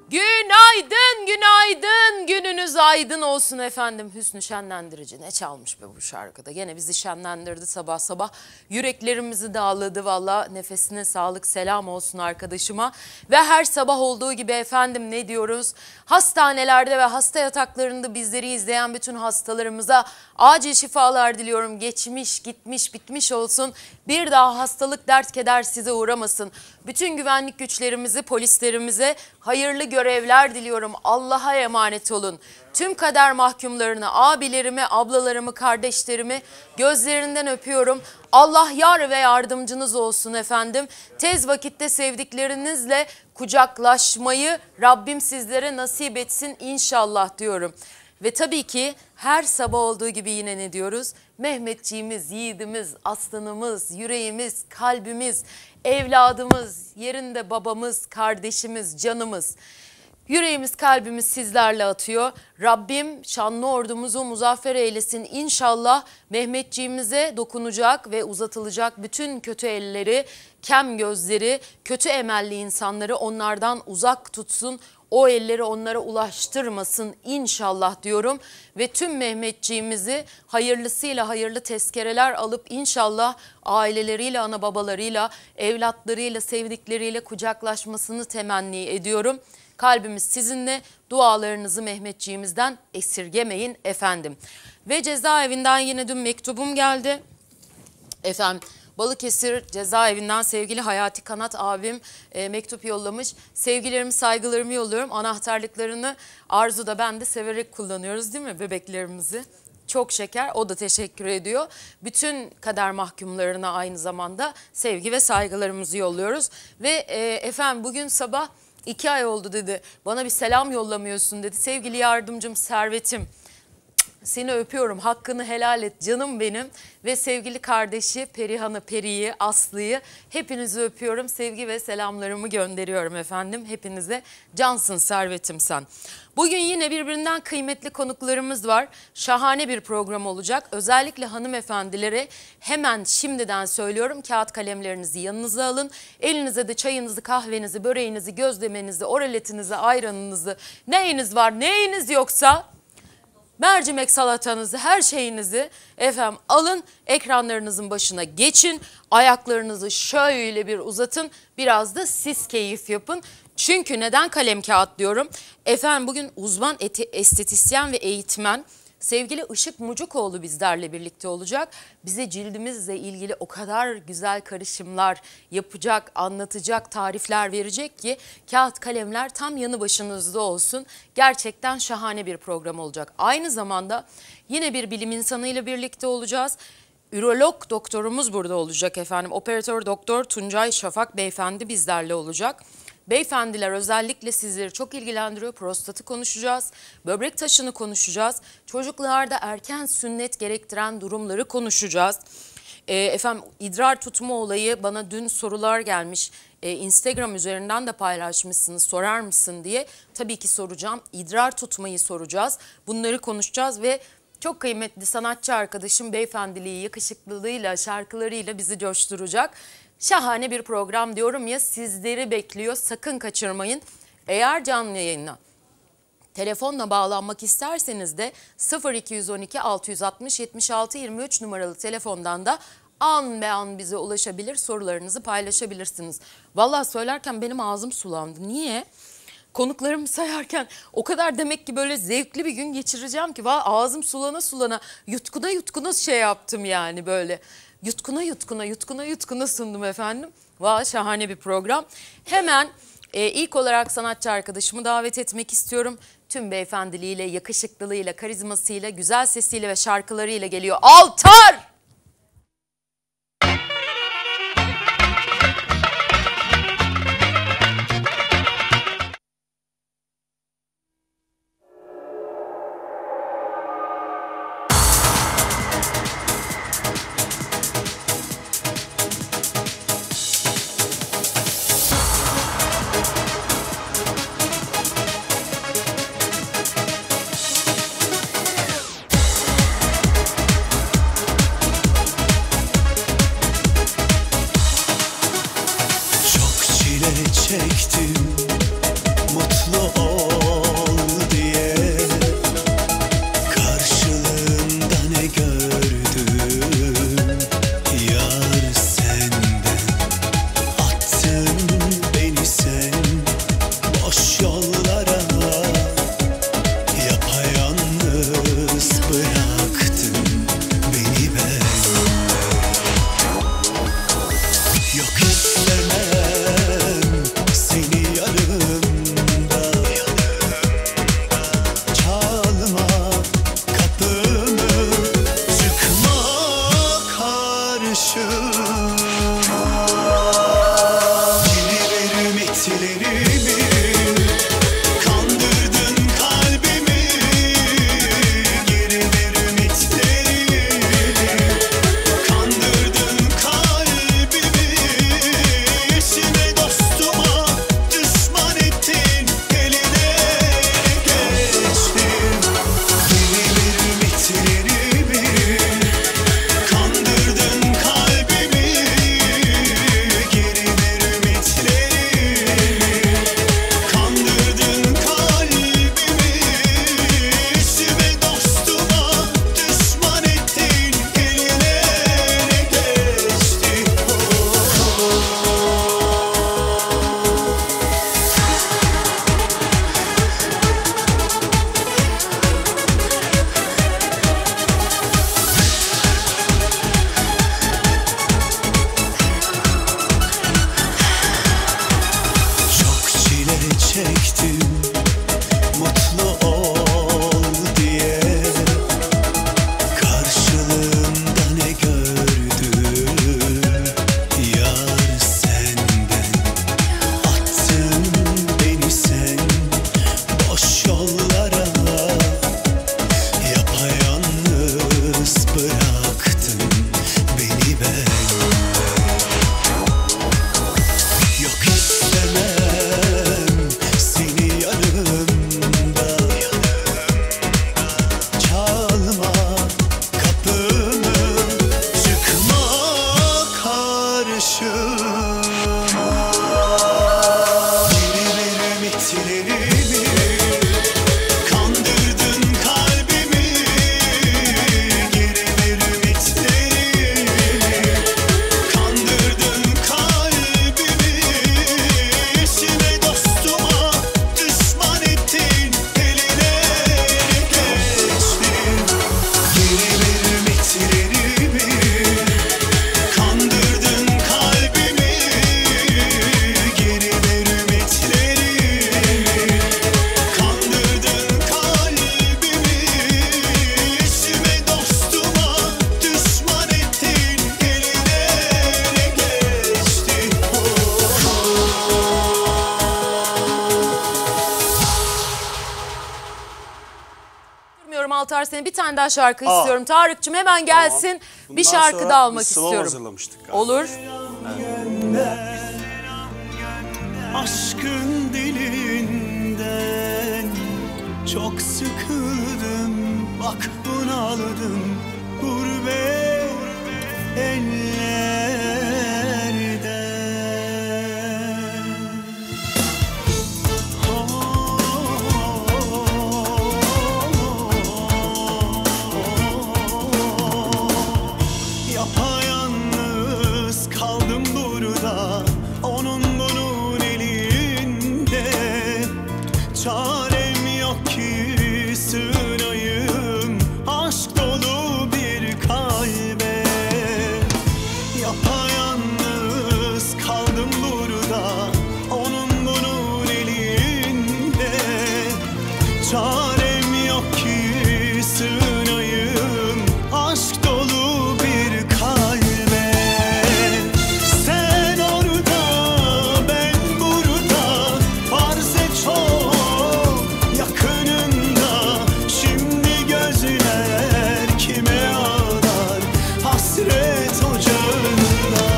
Günaydın, günaydın. Gününüz aydın olsun efendim. Hüsnü şenlendirici ne çalmış be bu şarkıda. Gene bizi şenlendirdi sabah sabah. Yüreklerimizi dağladı valla. Nefesine sağlık, selam olsun arkadaşıma. Ve her sabah olduğu gibi efendim ne diyoruz? Hastanelerde ve hasta yataklarında bizleri izleyen bütün hastalarımıza acil şifalar diliyorum. Geçmiş, gitmiş, bitmiş olsun. Bir daha hastalık, dert, keder size uğramasın. Bütün güvenlik güçlerimizi, polislerimize hayırlı görevler diliyorum. Allah'a emanet olun. Tüm kader mahkumlarını, abilerimi, ablalarımı, kardeşlerimi gözlerinden öpüyorum. Allah yar ve yardımcınız olsun efendim. Tez vakitte sevdiklerinizle kucaklaşmayı Rabbim sizlere nasip etsin inşallah diyorum. Ve tabii ki her sabah olduğu gibi yine ne diyoruz? Mehmetçiğimiz, yiğidimiz, aslanımız, yüreğimiz, kalbimiz, evladımız, yerinde babamız, kardeşimiz, canımız. Yüreğimiz, kalbimiz sizlerle atıyor. Rabbim şanlı ordumuzu muzaffer eylesin. İnşallah Mehmetçiğimize dokunacak ve uzatılacak bütün kötü elleri, kem gözleri, kötü emelli insanları onlardan uzak tutsun. O elleri onlara ulaştırmasın inşallah diyorum. Ve tüm Mehmetçiğimizi hayırlısıyla hayırlı tezkereler alıp inşallah aileleriyle, ana babalarıyla, evlatlarıyla, sevdikleriyle kucaklaşmasını temenni ediyorum. Kalbimiz sizinle, dualarınızı Mehmetçiğimizden esirgemeyin efendim. Ve cezaevinden yine dün mektubum geldi. Efendim Balıkesir cezaevinden sevgili Hayati Kanat abim mektup yollamış. Sevgilerimi, saygılarımı yolluyorum. Anahtarlıklarını Arzu da ben de severek kullanıyoruz değil mi bebeklerimizi? Çok şeker, o da teşekkür ediyor. Bütün kader mahkumlarına aynı zamanda sevgi ve saygılarımızı yolluyoruz. Ve efendim bugün sabah 2 ay oldu dedi. Bana bir selam yollamıyorsun dedi. Sevgili yardımcım, servetim. Seni öpüyorum, hakkını helal et canım benim. Ve sevgili kardeşi Perihan'ı, Peri'yi, Aslı'yı hepinizi öpüyorum. Sevgi ve selamlarımı gönderiyorum efendim. Hepinize cansın, servetim sen. Bugün yine birbirinden kıymetli konuklarımız var. Şahane bir program olacak. Özellikle hanımefendilere hemen şimdiden söylüyorum. Kağıt kalemlerinizi yanınıza alın. Elinize de çayınızı, kahvenizi, böreğinizi, gözlemenizi, oraletinizi, ayranınızı, neyiniz var, neyiniz yoksa... mercimek salatanızı, her şeyinizi efendim alın, ekranlarınızın başına geçin, ayaklarınızı şöyle bir uzatın, biraz da siz keyif yapın. Çünkü neden kalem kağıt diyorum? Efendim bugün uzman estetisyen ve eğitmen sevgili Işık Mucukoğlu bizlerle birlikte olacak. Bize cildimizle ilgili o kadar güzel karışımlar yapacak, anlatacak, tarifler verecek ki kağıt kalemler tam yanı başınızda olsun. Gerçekten şahane bir program olacak. Aynı zamanda yine bir bilim insanıyla birlikte olacağız. Ürolog doktorumuz burada olacak efendim. Operatör doktor Tuncay Şafak beyefendi bizlerle olacak. Beyefendiler özellikle sizleri çok ilgilendiriyor. Prostatı konuşacağız, böbrek taşını konuşacağız, çocuklarda erken sünnet gerektiren durumları konuşacağız. Efendim idrar tutma olayı bana dün sorular gelmiş. Instagram üzerinden de paylaşmışsınız, sorar mısın diye. Tabii ki soracağım. İdrar tutmayı soracağız. Bunları konuşacağız ve çok kıymetli sanatçı arkadaşım beyefendiliği, yakışıklılığıyla, şarkılarıyla bizi coşturacak. Şahane bir program diyorum ya, sizleri bekliyor, sakın kaçırmayın. Eğer canlı yayına telefonla bağlanmak isterseniz de 0212 660 76 23 numaralı telefondan da an be an bize ulaşabilir, sorularınızı paylaşabilirsiniz. Vallahi söylerken benim ağzım sulandı. Niye? Konuklarımı sayarken o kadar demek ki böyle zevkli bir gün geçireceğim ki ağzım sulana sulana, yutkuna yutkuna şey yaptım yani böyle. Yutkuna yutkuna, yutkuna yutkuna sundum efendim. Şahane bir program. Hemen ilk olarak sanatçı arkadaşımı davet etmek istiyorum. Tüm beyefendiliğiyle, yakışıklılığıyla, karizmasıyla, güzel sesiyle ve şarkılarıyla geliyor. Altar! karışım. Geri ver ümitlerimi, kandırdın kalbimi. Geri ver ümitlerimi, kandırdın kalbimi. Eşime dostuma düşman ettin, eline geçtim. Geri ver ümitlerimi, kandırdın kalbimi. Geri ver ümitlerimi, kandırdın kalbimi. Eşime dostuma düşman ettin, eline geçti. Çok çile çektim, mutlu ol diye. Karşılığında ne gördüm? Yar senden attın beni sen boş yollara. Yapayalnız bıraktın beni benden. Yok istemem seni yanımda. Çalma kapımı, çıkma karşıma. Geri ver ümitlerimi, kandırdın kalbimi. Geri ver ümitlerimi, kandırdın kalbimi. Eşime dostuma düşman ettin, eline geçtim. Geri ver ümitlerimi, kandırdın kalbimi. Geri ver ümitlerimi, kandırdın kalbimi. Eşime dostuma düşman ettin, eline geçti. Durmuyorum Altar, seni bir tane daha şarkı istiyorum. Tarık'cığım hemen gelsin. Bundan Bir şarkı sonra daha almak bir slow istiyorum. hazırlamıştık galiba. Olur. Aşkın dilinden çok sıkıldım, bak bunaldım gurbet ellerde. Yapayalnız kaldım burada, onun bunun elinde. Çarem yok ki sığınayım aşk dolu bir kalbe. Yapayalnız kaldım burada, onun bunun elinde. Çarem yok ki sığınayım aşk dolu bir kalbe. Sen orada, ben burada, farz et çok yakınında. Şimdi gözler kime ağlar hasret ocağında.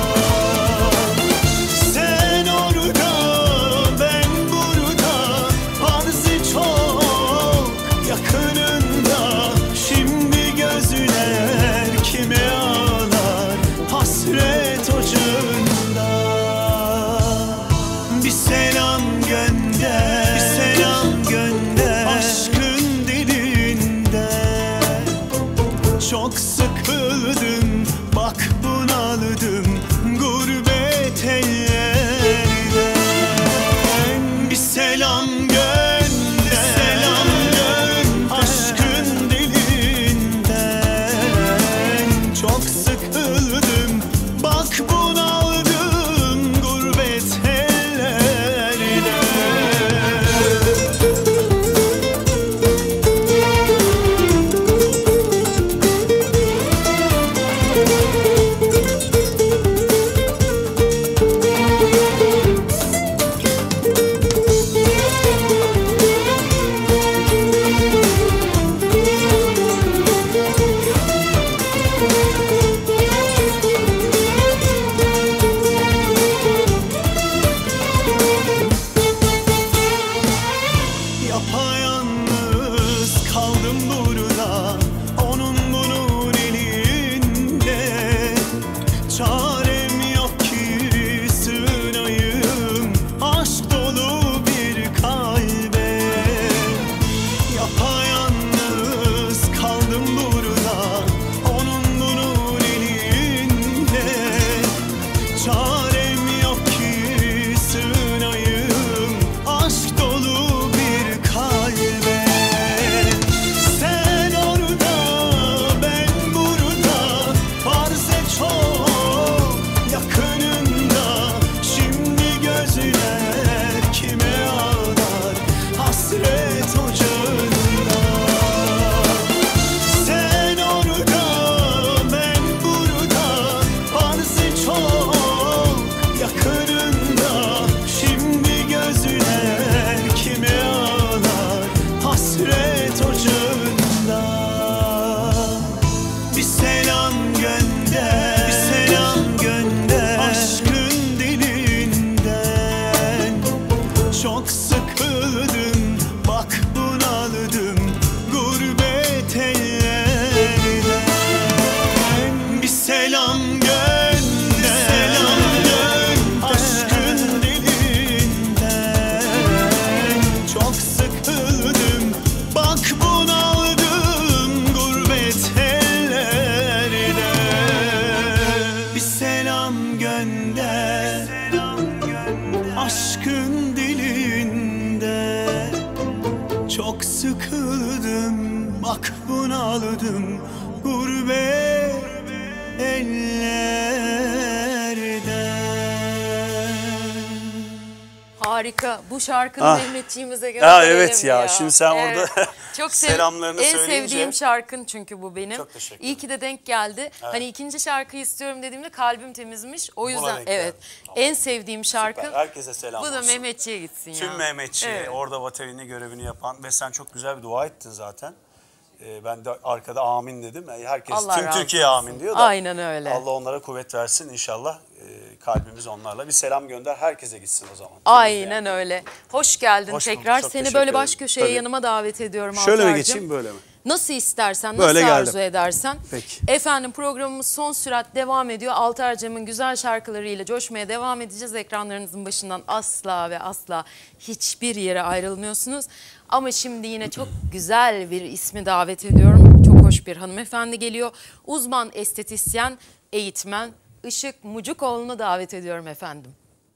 Sen orada, ben burada, farz et çok yakınında. Şimdi gözler kime ağlar hasret ocağında. Bir selam gönder, bir selam gönder aşkın dilinden. Çok sıkıldım, bak bunaldım gurbet ellerden. Bir selam gönder, selam gönder aşkın dilinden. Çok sıkıldım, bak bunaldım gurbet ellerden. bir selam gönder, aşkın dilinde. Çok sıkıldım, bak bunaldım gurbet ellerde. Harika. Bu şarkını Mehmetçiğimize Ha, gönderelim evet ya. Şimdi sen orada çok selamlarını en söyleyince. sevdiğim şarkın çünkü bu benim. Çok teşekkür İyi ki de denk geldi. Hani ikinci şarkıyı istiyorum dediğimde kalbim temizmiş. O yüzden denk evet. geldi. En sevdiğim şarkı. Süper. Herkese selam Bu da olsun. Mehmetçiğe gitsin ya. Tüm Mehmetçi'ye, Evet. orada vaterini görevini yapan ve sen çok güzel bir dua ettin zaten. Ben de arkada amin dedim. Herkes, Allah tüm razı Türkiye olsun. amin diyor da. Aynen öyle. Allah onlara kuvvet versin inşallah. Kalbimiz onlarla. Bir selam gönder, herkese gitsin o zaman. Aynen öyle. Hoş geldin Hoş bulduk, tekrar. çok Seni teşekkür böyle baş ederim. köşeye Tabii. yanıma davet ediyorum Şöyle mi Altar'cığım. geçeyim, böyle mi? Nasıl istersen, Böyle nasıl geldim. arzu edersen. Peki. Efendim programımız son sürat devam ediyor. Altar'cığımın güzel şarkılarıyla coşmaya devam edeceğiz. Ekranlarınızın başından asla ve asla hiçbir yere ayrılmıyorsunuz. Ama şimdi yine çok güzel bir ismi davet ediyorum. Çok hoş bir hanımefendi geliyor. Uzman estetisyen, eğitmen Işık Mucukoğlu'nu davet ediyorum efendim.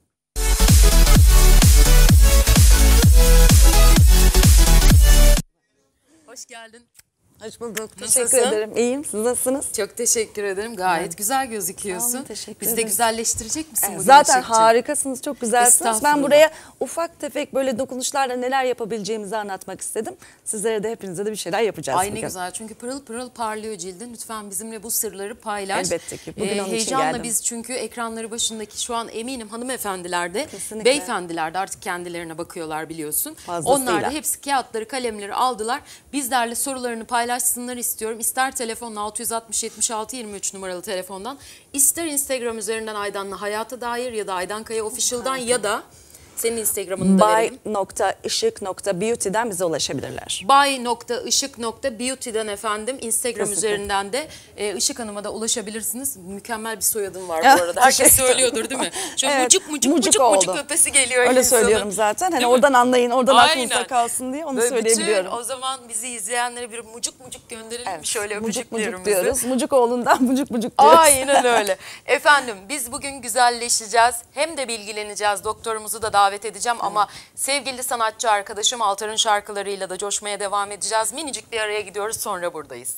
Hoş geldin. Hoş bulduk. Nasılsın? Teşekkür ederim. İyiyim. Siz nasılsınız? Çok teşekkür ederim. Gayet güzel gözüküyorsun. Sağ olun, teşekkür Bizi de ederim. güzelleştirecek misin bugün Zaten Işık'cığım? harikasınız. Çok güzelsiniz. Estağfurullah. Ben buraya ufak tefek böyle dokunuşlarla neler yapabileceğimizi anlatmak istedim. Sizlere de hepinize de bir şeyler yapacağız. Ay ne bugün. güzel çünkü pırıl pırıl parlıyor cildin. Lütfen bizimle bu sırları paylaş. Elbette ki. Bugün onun için heyecanla geldim. biz çünkü ekranları başındaki şu an eminim hanımefendilerde, Kesinlikle. beyefendilerde artık kendilerine bakıyorlar biliyorsun. Fazlasıyla. Onlar da hepsi kağıtları, kalemleri aldılar. Bizlerle sorularını paylaşsınlar istiyorum. İster telefonla 660 76 23 numaralı telefondan, ister Instagram üzerinden Aydan'la hayata dair ya da Aydan Kaya Official'dan ya da senin Instagram'ını da verelim. Bay.ışık.beauty'den bize ulaşabilirler. Bay.ışık.beauty'den efendim Instagram Kesinlikle. üzerinden de Işık Hanım'a da ulaşabilirsiniz. Mükemmel bir soyadım var bu arada. Herkes Teşekkür söylüyordur değil mi? Şöyle Evet, mucuk mucuk mucuk mucuk mucuk oldu. öpesi geliyor Öyle insanın. söylüyorum zaten. Hani Değil mi? oradan anlayın, oradan Aynen. aklınızda kalsın diye onu Böyle söyleyebiliyorum. bütün o zaman bizi izleyenlere bir mucuk mucuk gönderelim mi Evet, şöyle mucuk mucuk öpücüklerimizi. diyoruz. Mucukoğlu'ndan mucuk mucuk diyoruz. Aynen öyle. Efendim biz bugün güzelleşeceğiz. Hem de bilgileneceğiz. Doktorumuzu da davet edeceğim ama sevgili sanatçı arkadaşım Altar'ın şarkılarıyla da coşmaya devam edeceğiz. Minicik bir araya gidiyoruz, sonra buradayız.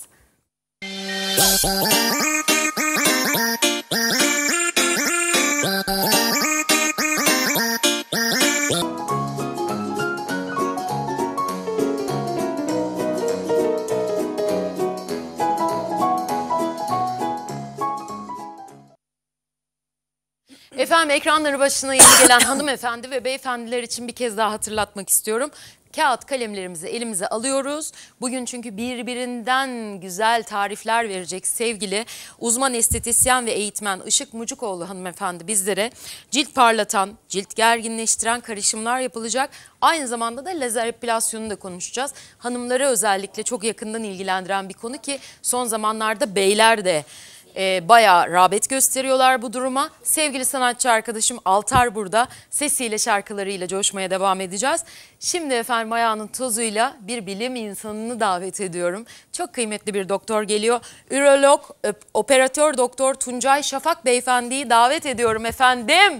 Efendim ekranları başına yeni gelen hanımefendi ve beyefendiler için bir kez daha hatırlatmak istiyorum. Kağıt kalemlerimizi elimize alıyoruz. Bugün çünkü birbirinden güzel tarifler verecek sevgili uzman estetisyen ve eğitmen Işık Mucukoğlu hanımefendi bizlere cilt parlatan, cilt gerginleştiren karışımlar yapılacak. Aynı zamanda da lazer epilasyonu da konuşacağız. Hanımları özellikle çok yakından ilgilendiren bir konu ki son zamanlarda beyler de bayağı rağbet gösteriyorlar bu duruma. Sevgili sanatçı arkadaşım Altar burada. Sesiyle, şarkılarıyla coşmaya devam edeceğiz. Şimdi efendim ayağının tozuyla bir bilim insanını davet ediyorum. Çok kıymetli bir doktor geliyor. Ürolog, operatör doktor Tuncay Şafak beyefendiyi davet ediyorum efendim.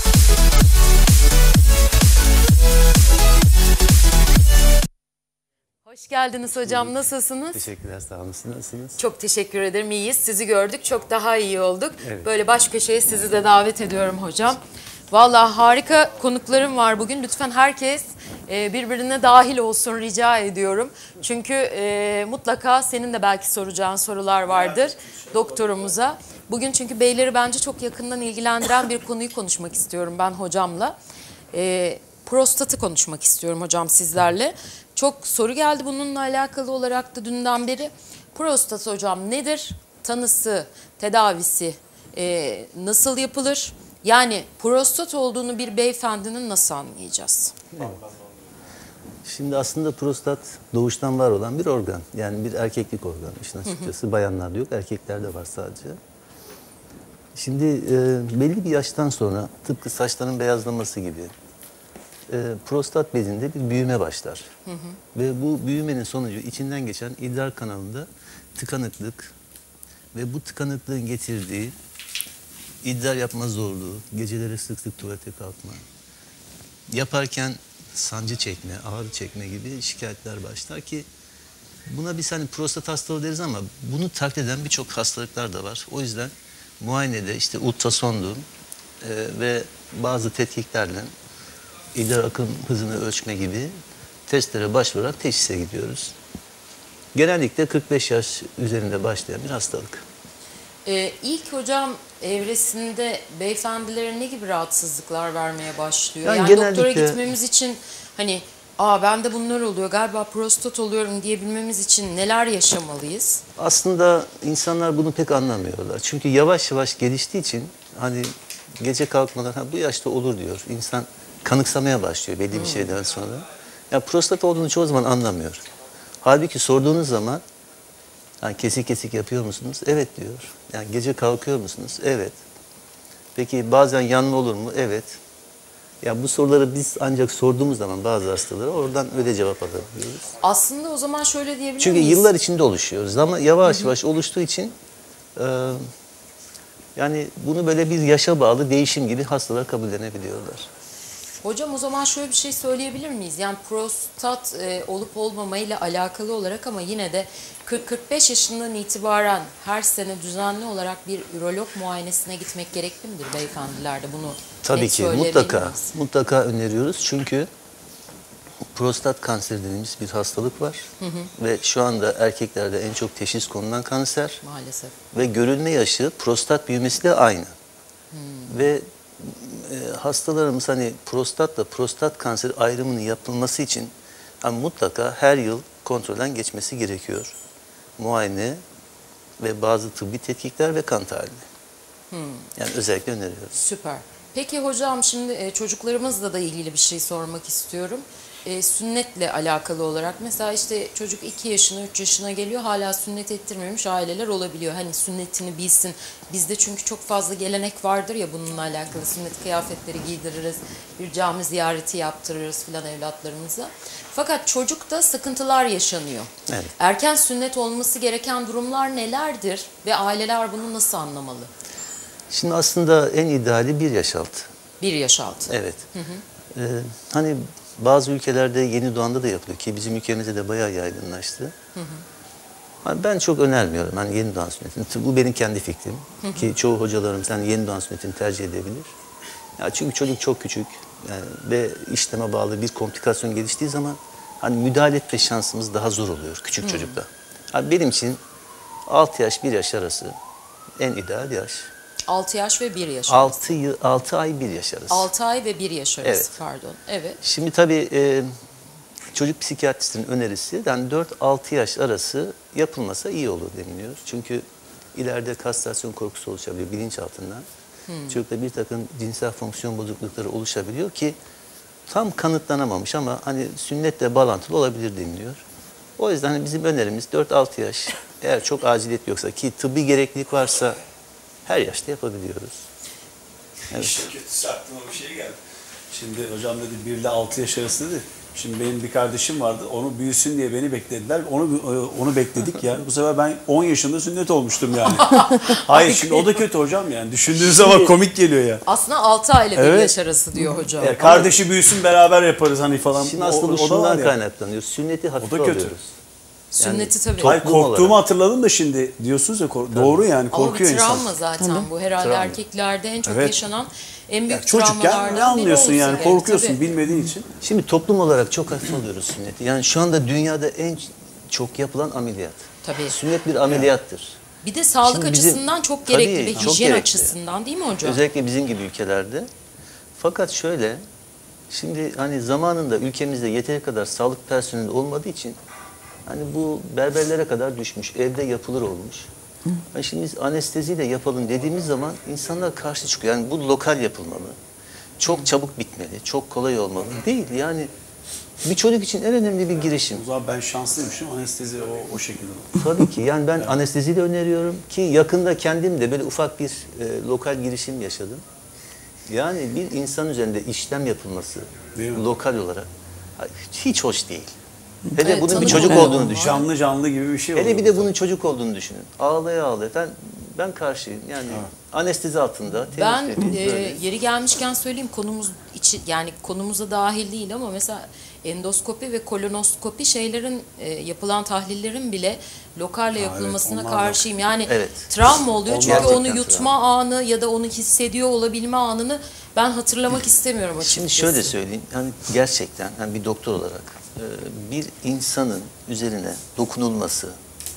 Hoş geldiniz hocam. Nasılsınız? Teşekkürler, sağ olun. Siz nasılsınız? Çok teşekkür ederim. İyiyiz. Sizi gördük. Çok daha iyi olduk. Evet. Böyle baş köşeye sizi de davet ediyorum hocam. Vallahi harika konuklarım var bugün. Lütfen herkes birbirine dahil olsun rica ediyorum. Çünkü mutlaka senin de belki soracağın sorular vardır doktorumuza. Bugün çünkü beyleri bence çok yakından ilgilendiren bir konuyu konuşmak istiyorum ben hocamla. Prostatı konuşmak istiyorum hocam sizlerle. Çok soru geldi bununla alakalı olarak da dünden beri. Prostat hocam nedir? Tanısı, tedavisi nasıl yapılır? Yani prostat olduğunu bir beyefendinin nasıl anlayacağız? Şimdi aslında prostat doğuştan var olan bir organ. Yani bir erkeklik organı işin açıkçası. Bayanlarda yok, erkeklerde var sadece. Şimdi belli bir yaştan sonra tıpkı saçların beyazlaması gibi prostat bezinde bir büyüme başlar. Ve bu büyümenin sonucu içinden geçen idrar kanalında tıkanıklık ve bu tıkanıklığın getirdiği idrar yapma zorluğu, geceleri sık sık tuvalete kalkma, yaparken sancı çekme, ağrı çekme gibi şikayetler başlar ki buna biz hani prostat hastalığı deriz ama bunu taklit eden birçok hastalıklar da var. O yüzden muayenede işte ultrasondu ve bazı tetkiklerle idrar akım hızını ölçme gibi testlere başvurarak teşhise gidiyoruz. Genellikle 45 yaş üzerinde başlayan bir hastalık. İlk hocam evresinde beyefendilere ne gibi rahatsızlıklar vermeye başlıyor? Yani Yani doktora genellikle- gitmemiz için hani bende bunlar oluyor galiba prostat oluyorum diyebilmemiz için neler yaşamalıyız? Aslında insanlar bunu pek anlamıyorlar. Çünkü yavaş yavaş geliştiği için hani gece kalkmadan bu yaşta olur diyor. İnsan kanıksamaya başlıyor belli bir şeyden sonra. Yani prostat olduğunu çoğu zaman anlamıyor. Halbuki sorduğunuz zaman yani kesik kesik yapıyor musunuz? Evet diyor. Yani gece kalkıyor musunuz? Evet. Peki bazen yanma olur mu? Evet. Ya bu soruları biz ancak sorduğumuz zaman bazı hastalara oradan öyle cevap alabiliyoruz. Aslında o zaman şöyle diyebilir Çünkü miyiz? yıllar içinde oluşuyoruz ama yavaş yavaş oluştuğu için yani bunu böyle bir yaşa bağlı değişim gibi hastalar kabullenebiliyorlar. Hocam o zaman şöyle bir şey söyleyebilir miyiz? Yani prostat olup olmamayla alakalı olarak ama yine de 40-45 yaşından itibaren her sene düzenli olarak bir ürolog muayenesine gitmek gerekli midir beyefendilerde? Bunu Tabii net ki söyleyebilir miyiz? mutlaka öneriyoruz çünkü prostat kanseri dediğimiz bir hastalık var ve şu anda erkeklerde en çok teşhis konulan kanser Maalesef. ve görülme yaşı prostat büyümesiyle aynı. Ve hastalarımız hani prostatla prostat kanseri ayrımının yapılması için yani mutlaka her yıl kontrolden geçmesi gerekiyor. Muayene ve bazı tıbbi tetkikler ve kan tahlili. Yani özellikle öneriyoruz. Süper. Peki hocam şimdi çocuklarımızla da ilgili bir şey sormak istiyorum. Sünnetle alakalı olarak mesela işte çocuk 2 yaşına 3 yaşına geliyor hala sünnet ettirmemiş aileler olabiliyor. Hani sünnetini bilsin. Bizde çünkü çok fazla gelenek vardır ya bununla alakalı sünnet kıyafetleri giydiririz. Bir cami ziyareti yaptırırız filan evlatlarımıza. Fakat çocukta sıkıntılar yaşanıyor. Evet. Erken sünnet olması gereken durumlar nelerdir ve aileler bunu nasıl anlamalı? Şimdi aslında en ideali 1 yaş altı. 1 yaş altı. Evet. Hani bazı ülkelerde yeni doğanda da yapılıyor ki bizim ülkemizde de bayağı yaygınlaştı. Hani ben çok önermiyorum hani yeni doğan sünnetini. Bu benim kendi fikrim. Ki çoğu hocalarımız hani yeni doğan sünnetini tercih edebilir. Ya çünkü çocuk çok küçük yani ve işleme bağlı bir komplikasyon geliştiği zaman hani müdahale etme şansımız daha zor oluyor küçük çocukta. Hani benim için 6 yaş 1 yaş arası en ideal yaş. 6 yaş ve 1 yaş arası. 6 ay 1 yaş arası. 6 ay ve 1 yaş arası Evet. pardon. Evet. Şimdi tabii çocuk psikiyatristinin önerisi yani 4-6 yaş arası yapılmasa iyi olur deniliyor. Çünkü ileride kastrasyon korkusu oluşabiliyor bilinçaltından. Çocukta bir takım cinsel fonksiyon bozuklukları oluşabiliyor ki tam kanıtlanamamış ama hani sünnetle bağlantılı olabilir deniliyor. O yüzden hani bizim önerimiz 4-6 yaş eğer çok aciliyet yoksa ki tıbbi gereklilik varsa her yaşta yapabiliyoruz. Evet. İşte kötüsü aklıma bir şey geldi. Şimdi hocam dedi 1 ile 6 yaş arası dedi. Şimdi benim bir kardeşim vardı. Onu büyüsün diye beni beklediler. Onu bekledik yani. Bu sefer ben 10 yaşında sünnet olmuştum yani. Hayır şimdi o da kötü hocam yani. Düşündüğün zaman komik geliyor ya. Aslında 6 ay ile 1 Evet. yaş arası diyor hocam. Kardeşi büyüsün beraber yaparız hani falan. Şimdi aslında bu O da var şundan ya. kaynaklanıyor. Sünneti hafife O da kötü. alıyoruz. Sünneti tabii. Hayır Toplum korktuğumu olarak. hatırladım da şimdi diyorsunuz ya doğru yani Ama bir korkuyor insan. travma zaten bu. Herhalde Travma. erkeklerde en çok Evet. yaşanan en büyük Çocukken travmalardan ne biri anlıyorsun olsa yani gerek. korkuyorsun Tabii. bilmediğin için. Şimdi toplum olarak çok hafife alıyoruz sünneti. Yani şu anda dünyada en çok yapılan ameliyat. Tabii. Sünnet bir ameliyattır. Bir de sağlık Şimdi bizim- açısından çok Tabii, gerekli ve çok hijyen gerekli. açısından değil mi hocam? Özellikle bizim gibi ülkelerde. Fakat şöyle, şimdi hani zamanında ülkemizde yeteri kadar sağlık personeli olmadığı için hani bu berberlere kadar düşmüş, evde yapılır olmuş. Yani şimdi biz anesteziyle yapalım dediğimiz zaman insanlar karşı çıkıyor. Yani bu lokal yapılmalı. Çok çabuk bitmeli, çok kolay olmalı. Değil yani bir çocuk için en önemli bir girişim. O zaman ben şanslıymışım anestezi o şekilde. Tabii ki yani ben anestezi de öneriyorum ki yakında kendim de böyle ufak bir lokal girişim yaşadım. Yani bir insan üzerinde işlem yapılması Değil mi? lokal olarak hiç hoş değil. Hele Evet, bunun bir tanımam çocuk olmaz. olduğunu düşünün. Canlı gibi bir şey Hele oluyor. bir de bunun çocuk olduğunu düşünün. Ağlaya ağlaya. Ben Ben karşıyım. Yani anestezi altında. Ben temiz böyle. yeri gelmişken söyleyeyim, konumuz içi, yani konumuza dahil değil ama mesela endoskopi ve kolonoskopi şeylerin yapılan tahlillerin bile lokalle yapılmasına onlar da- karşıyım. Yani Evet. travma oluyor çünkü Gerçekten onu yutma anı ya da onu hissediyor olabilme anını ben hatırlamak istemiyorum açıkçası. Şimdi şöyle söyleyeyim. Yani gerçekten hani bir doktor olarak bir insanın üzerine dokunulması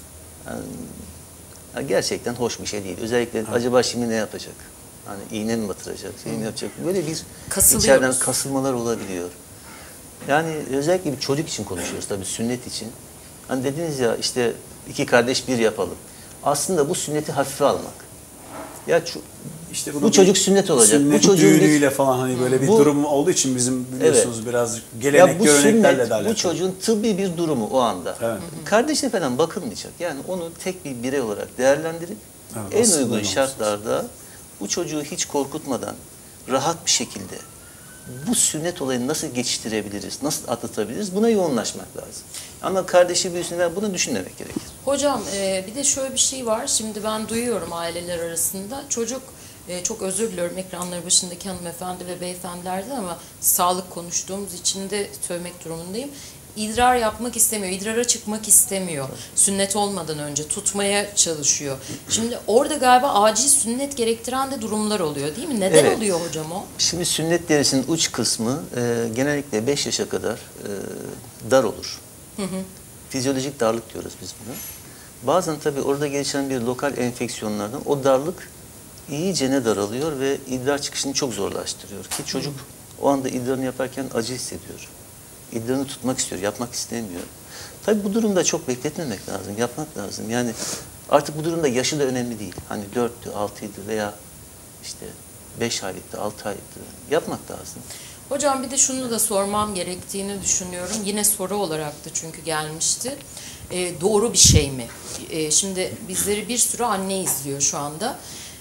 yani gerçekten hoş bir şey değil. Özellikle acaba şimdi ne yapacak? Hani iğne mi batıracak, şey mi yapacak? Böyle bir Kasılıyoruz. içeriden kasılmalar olabiliyor. Yani özellikle bir çocuk için konuşuyoruz tabii, sünnet için. Hani dediniz ya işte 2 kardeş bir yapalım. Aslında bu sünneti hafife almak. Ya İşte bunu bu çocuk sünnet olacak. Sünnet Bu çocuğun düğünüyle falan hani böyle bir Bu- durum olduğu için bizim biliyorsunuz biraz ya gelenek bu göreneklerle sünnet, de alakalı. bu çocuğun tıbbi bir durumu o anda. Evet. Kardeşine falan bakılmayacak. Yani onu tek bir birey olarak değerlendirip Evet, en aslında uygun öyle şartlarda bu çocuğu hiç korkutmadan rahat bir şekilde bu sünnet olayını nasıl geçiştirebiliriz, nasıl atlatabiliriz, buna yoğunlaşmak lazım. Ama kardeşi büyüsün, bunu düşünmemek gerekir. Hocam bir de şöyle bir şey var. Şimdi ben duyuyorum aileler arasında. Çocuk, çok özür diliyorum ekranları başındaki hanımefendi ve beyefendilerden ama sağlık konuştuğumuz için de söylemek durumundayım. İdrar yapmak istemiyor, idrara çıkmak istemiyor. Sünnet olmadan önce tutmaya çalışıyor. Şimdi orada galiba acil sünnet gerektiren de durumlar oluyor değil mi? Neden Evet. oluyor hocam o? Şimdi sünnet derisinin uç kısmı genellikle 5 yaşa kadar dar olur. Fizyolojik darlık diyoruz biz buna. Bazen tabii orada gelişen bir lokal enfeksiyonlardan o darlık iyicene daralıyor ve idrar çıkışını çok zorlaştırıyor. Ki çocuk o anda idrarını yaparken acı hissediyor. İdrarını tutmak istiyor, yapmak istemiyor. Tabii bu durumda çok bekletmemek lazım, yapmak lazım. Yani artık bu durumda yaşı da önemli değil. Hani 4'tü, 6'ydı veya işte 5 aylıktı, 6 aylıktı. Yapmak lazım. Hocam bir de şunu da sormam gerektiğini düşünüyorum. Yine soru olarak da çünkü gelmişti. Doğru bir şey mi? Şimdi bizleri bir sürü anne izliyor şu anda.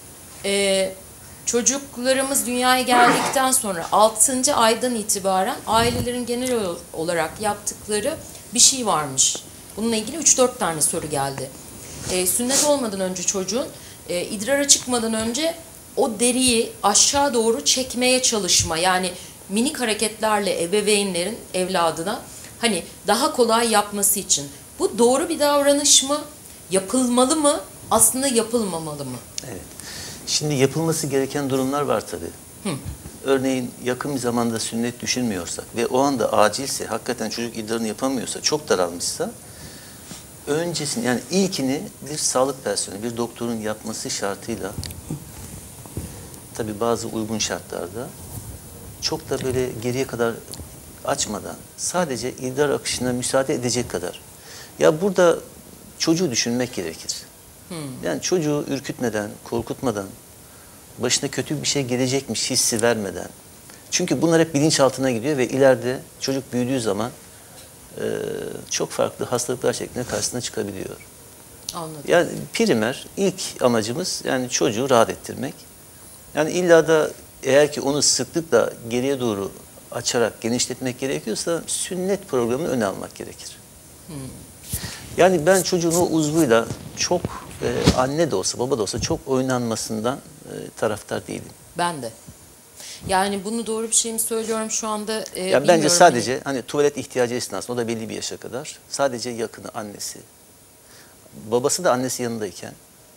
Çocuklarımız dünyaya geldikten sonra 6. aydan itibaren ailelerin genel olarak yaptıkları bir şey varmış. Bununla ilgili 3-4 tane soru geldi. Sünnet olmadan önce çocuğun idrara çıkmadan önce o deriyi aşağı doğru çekmeye çalışma. Yani minik hareketlerle ebeveynlerin evladına hani daha kolay yapması için. Bu doğru bir davranış mı? Yapılmalı mı? Aslında yapılmamalı mı? Evet. Şimdi yapılması gereken durumlar var tabii. Örneğin yakın bir zamanda sünnet düşünmüyorsak ve o anda acilse, hakikaten çocuk idrarını yapamıyorsa, çok daralmışsa, öncesini yani ilkini bir sağlık personeli, bir doktorun yapması şartıyla, tabii bazı uygun şartlarda, çok da böyle geriye kadar açmadan, sadece idrar akışına müsaade edecek kadar. Ya burada çocuğu düşünmek gerekir. Yani çocuğu ürkütmeden, korkutmadan, başına kötü bir şey gelecekmiş hissi vermeden. Çünkü bunlar hep bilinçaltına gidiyor ve ileride çocuk büyüdüğü zaman çok farklı hastalıklar şeklinde karşısına çıkabiliyor. Anladım. Yani primer ilk amacımız yani çocuğu rahat ettirmek. Yani illa da eğer ki onu sıklıkla geriye doğru açarak genişletmek gerekiyorsa sünnet programını öne almak gerekir. Yani ben çocuğun o uzvuyla çok anne de olsa baba da olsa çok oynanmasından taraftar değilim. Ben de. Yani bunu doğru bir şey mi söylüyorum şu anda Ya bilmiyorum. bence sadece hani tuvalet ihtiyacı esnasında, o da belli bir yaşa kadar, sadece yakını annesi, babası da annesi yanındayken,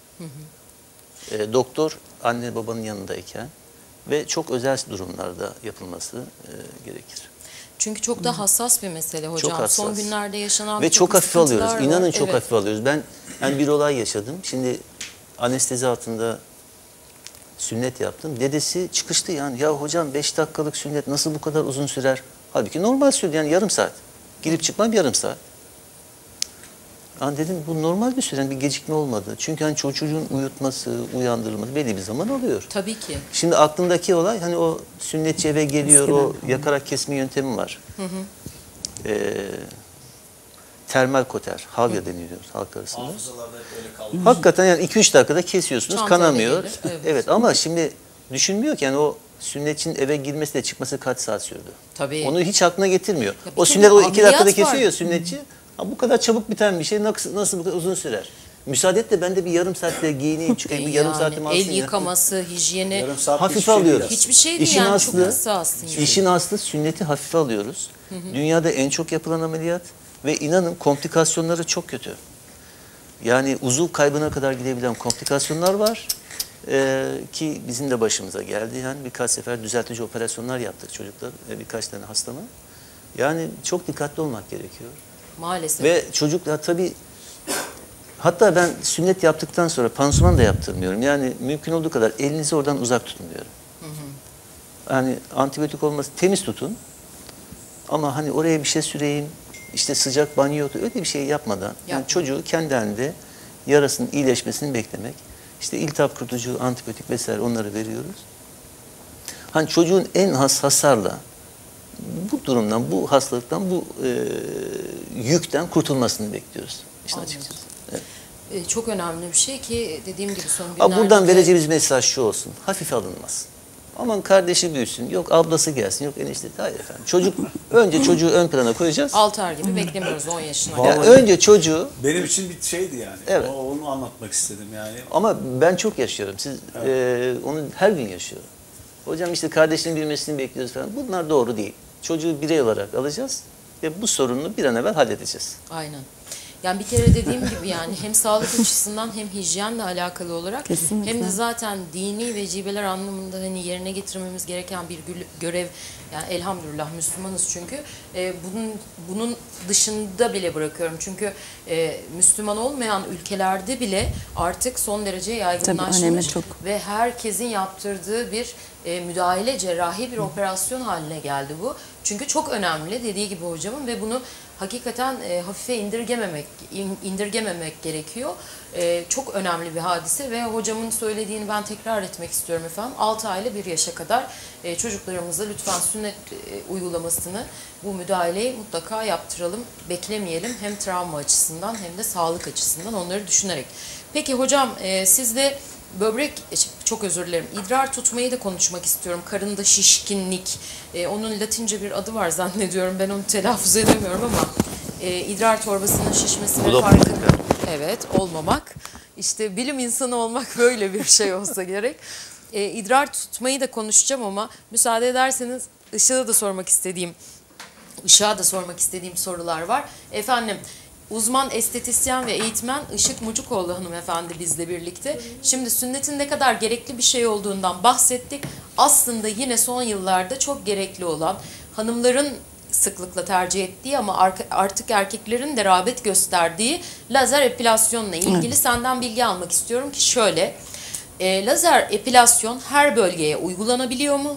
doktor anne babanın yanındayken ve çok özel durumlarda yapılması gerekir. Çünkü çok da hassas bir mesele hocam. Çok hassas. Son günlerde yaşanan Ve bir çok takım hafif alıyoruz. sıkıntılar İnanın var. çok Evet. hafif alıyoruz. Ben yani bir olay yaşadım. Şimdi anestezi altında sünnet yaptım. Dedesi çıkıştı yani. Ya hocam 5 dakikalık sünnet nasıl bu kadar uzun sürer? Halbuki normal sürdü yani yarım saat. Girip çıkmam yarım saat. Yani dedim bu normal bir süre, yani bir gecikme olmadı. Çünkü hani çocuğun uyutması, uyandırılması belli bir zaman alıyor. Tabii ki. Şimdi aklımdaki olay hani o sünnetçi eve geliyor, o yakarak kesme yöntemi var. Termal koter, havya deniyor halk arasında. Hafızalarda hep öyle kaldı. Hakikaten yani 2-3 dakikada kesiyorsunuz, Çantayla kanamıyor. gelir, evet. Evet ama şimdi düşünmüyor ki yani o sünnetçinin eve girmesi de çıkması kaç saat sürdü. Tabii. Onu hiç aklına getirmiyor. bir O kere sünnet o 2 ameliyat dakikada var. kesiyor ya sünnetçi. Ha, bu kadar çabuk biten bir şey nasıl bu kadar uzun sürer? Müsaade et de ben de bir yarım saatte giyineyim çıkayım. Bir yarım saatim alsın el ya. yıkaması, hijyeni Yarım saat Hafife hiçbir şey değil alıyoruz. aslında. hiçbir şey değil İşin yani aslı, çok kısa aslında. İşin aslı sünneti hafife alıyoruz. Dünyada en çok yapılan ameliyat ve inanın komplikasyonları çok kötü. Yani uzuv kaybına kadar gidebilen komplikasyonlar var. Ki bizim de başımıza geldi. Yani birkaç sefer düzeltici operasyonlar yaptık çocuklar ve birkaç tane hastama. Yani çok dikkatli olmak gerekiyor. Maalesef. Ve çocuklar tabii, hatta ben sünnet yaptıktan sonra pansuman da yaptırmıyorum. Yani mümkün olduğu kadar elinizi oradan uzak tutun diyorum. Yani antibiyotik olması, temiz tutun. Ama hani oraya bir şey süreyim, işte sıcak banyo, öyle bir şey yapmadan yani çocuğu kendi halinde yarasının iyileşmesini beklemek. İşte iltihap kurutucu, antibiyotik vesaire onları veriyoruz. Hani çocuğun en hasarla bu durumdan, bu hastalıktan, bu yükten kurtulmasını bekliyoruz işin açıkçası. Evet. Çok önemli bir şey ki dediğim gibi son Ama günlerde... buradan vereceğimiz mesaj şu olsun, hafife alınmasın. Aman kardeşi büyüsün, yok ablası gelsin, yok enişte. Hayır efendim. Önce çocuğu ön plana koyacağız. Altar gibi beklemiyoruz 10 yaşına. Vallahi- Yani önce çocuğu, Benim için bir şeydi yani. Evet. Onu anlatmak istedim yani. ama ben çok yaşıyorum. Siz onu her gün yaşıyorum. Hocam işte kardeşinin büyümesini bekliyoruz falan. Bunlar doğru değil. Çocuğu birey olarak alacağız ve bu sorunu bir an evvel halledeceğiz. Aynen. Yani bir kere dediğim gibi yani hem sağlık açısından hem hijyenle alakalı olarak Kesinlikle. hem de zaten dini vecibeler anlamında hani yerine getirmemiz gereken bir görev. Yani elhamdülillah Müslümanız çünkü. Bunun dışında bile bırakıyorum. Çünkü Müslüman olmayan ülkelerde bile artık son derece önemi yaygınlaşmış çok. ve herkesin yaptırdığı bir müdahale, cerrahi bir operasyon haline geldi bu. Çünkü çok önemli dediği gibi hocamın ve bunu hakikaten hafife indirgememek gerekiyor. Çok önemli bir hadise ve hocamın söylediğini ben tekrar etmek istiyorum efendim. 6 ayla 1 yaşa kadar çocuklarımıza lütfen sünnet uygulamasını, bu müdahaleyi mutlaka yaptıralım, beklemeyelim. Hem travma açısından hem de sağlık açısından onları düşünerek. Peki hocam siz de böbrek, çok özür dilerim, idrar tutmayı da konuşmak istiyorum. Karında şişkinlik, onun Latince bir adı var zannediyorum. Ben onu telaffuz edemiyorum ama idrar torbasının şişmesi ve farkında. Evet, olmamak. İşte bilim insanı olmak böyle bir şey olsa gerek. İdrar tutmayı da konuşacağım ama müsaade ederseniz Işık'a da sormak istediğim sorular var. Efendim, uzman estetisyen ve eğitmen Işık Mucukoğlu hanımefendi bizle birlikte. Şimdi sünnetin ne kadar gerekli bir şey olduğundan bahsettik. Aslında yine son yıllarda çok gerekli olan, hanımların sıklıkla tercih ettiği ama artık erkeklerin de rağbet gösterdiği lazer epilasyonla ilgili senden bilgi almak istiyorum ki şöyle. Lazer epilasyon her bölgeye uygulanabiliyor mu?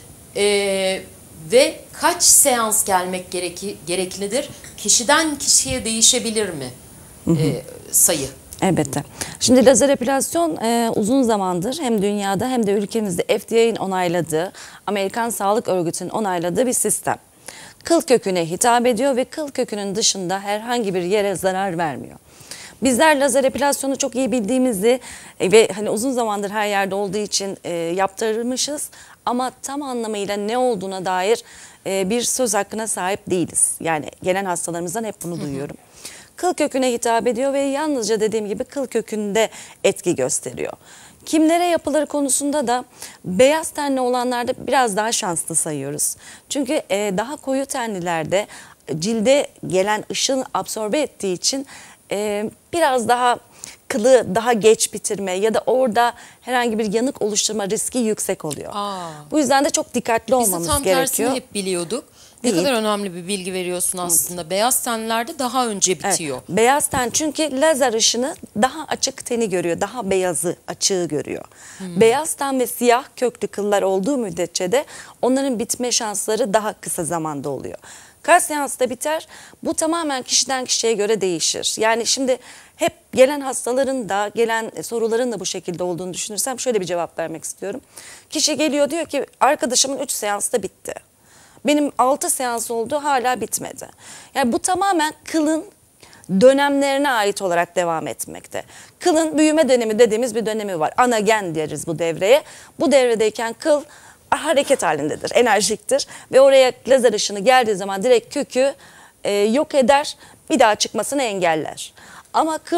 Ve kaç seans gelmek gereklidir? Kişiden kişiye değişebilir mi sayı? Elbette. Şimdi lazer epilasyon uzun zamandır hem dünyada hem de ülkemizde FDA'nin onayladığı, Amerikan Sağlık Örgütü'nün onayladığı bir sistem. Kıl köküne hitap ediyor ve kıl kökünün dışında herhangi bir yere zarar vermiyor. Bizler lazer epilasyonu çok iyi bildiğimizi ve hani uzun zamandır her yerde olduğu için yaptırmışız ama tam anlamıyla ne olduğuna dair bir söz hakkına sahip değiliz. Yani gelen hastalarımızdan hep bunu duyuyorum. Kıl köküne hitap ediyor ve yalnızca dediğim gibi kıl kökünde etki gösteriyor. Kimlere yapılır konusunda da beyaz tenli olanlarda biraz daha şanslı sayıyoruz. Çünkü daha koyu tenlilerde cilde gelen ışın absorbe ettiği için biraz daha kılı daha geç bitirme ya da orada herhangi bir yanık oluşturma riski yüksek oluyor. Bu yüzden de çok dikkatli Biz de olmamız tam gerekiyor. tersini hep biliyorduk. Ne kadar önemli bir bilgi veriyorsun aslında. Beyaz tenlerde daha önce bitiyor. Evet, beyaz ten çünkü lazer ışını daha açık teni görüyor. Daha beyazı, açığı görüyor. Beyaz ten ve siyah köklü kıllar olduğu müddetçe de onların bitme şansları daha kısa zamanda oluyor. Kaç seansta biter? Bu tamamen kişiden kişiye göre değişir. Yani şimdi hep gelen hastaların da gelen soruların da bu şekilde olduğunu düşünürsem şöyle bir cevap vermek istiyorum. Kişi geliyor diyor ki arkadaşımın 3 seansta bitti. Benim 6 seans oldu hala bitmedi. Yani bu tamamen kılın dönemlerine ait olarak devam etmekte. Kılın büyüme dönemi dediğimiz bir dönemi var. Anagen deriz bu devreye. Bu devredeyken kıl hareket halindedir, enerjiktir ve oraya lazer ışını geldiği zaman direkt kökü yok eder, bir daha çıkmasını engeller. Ama kıl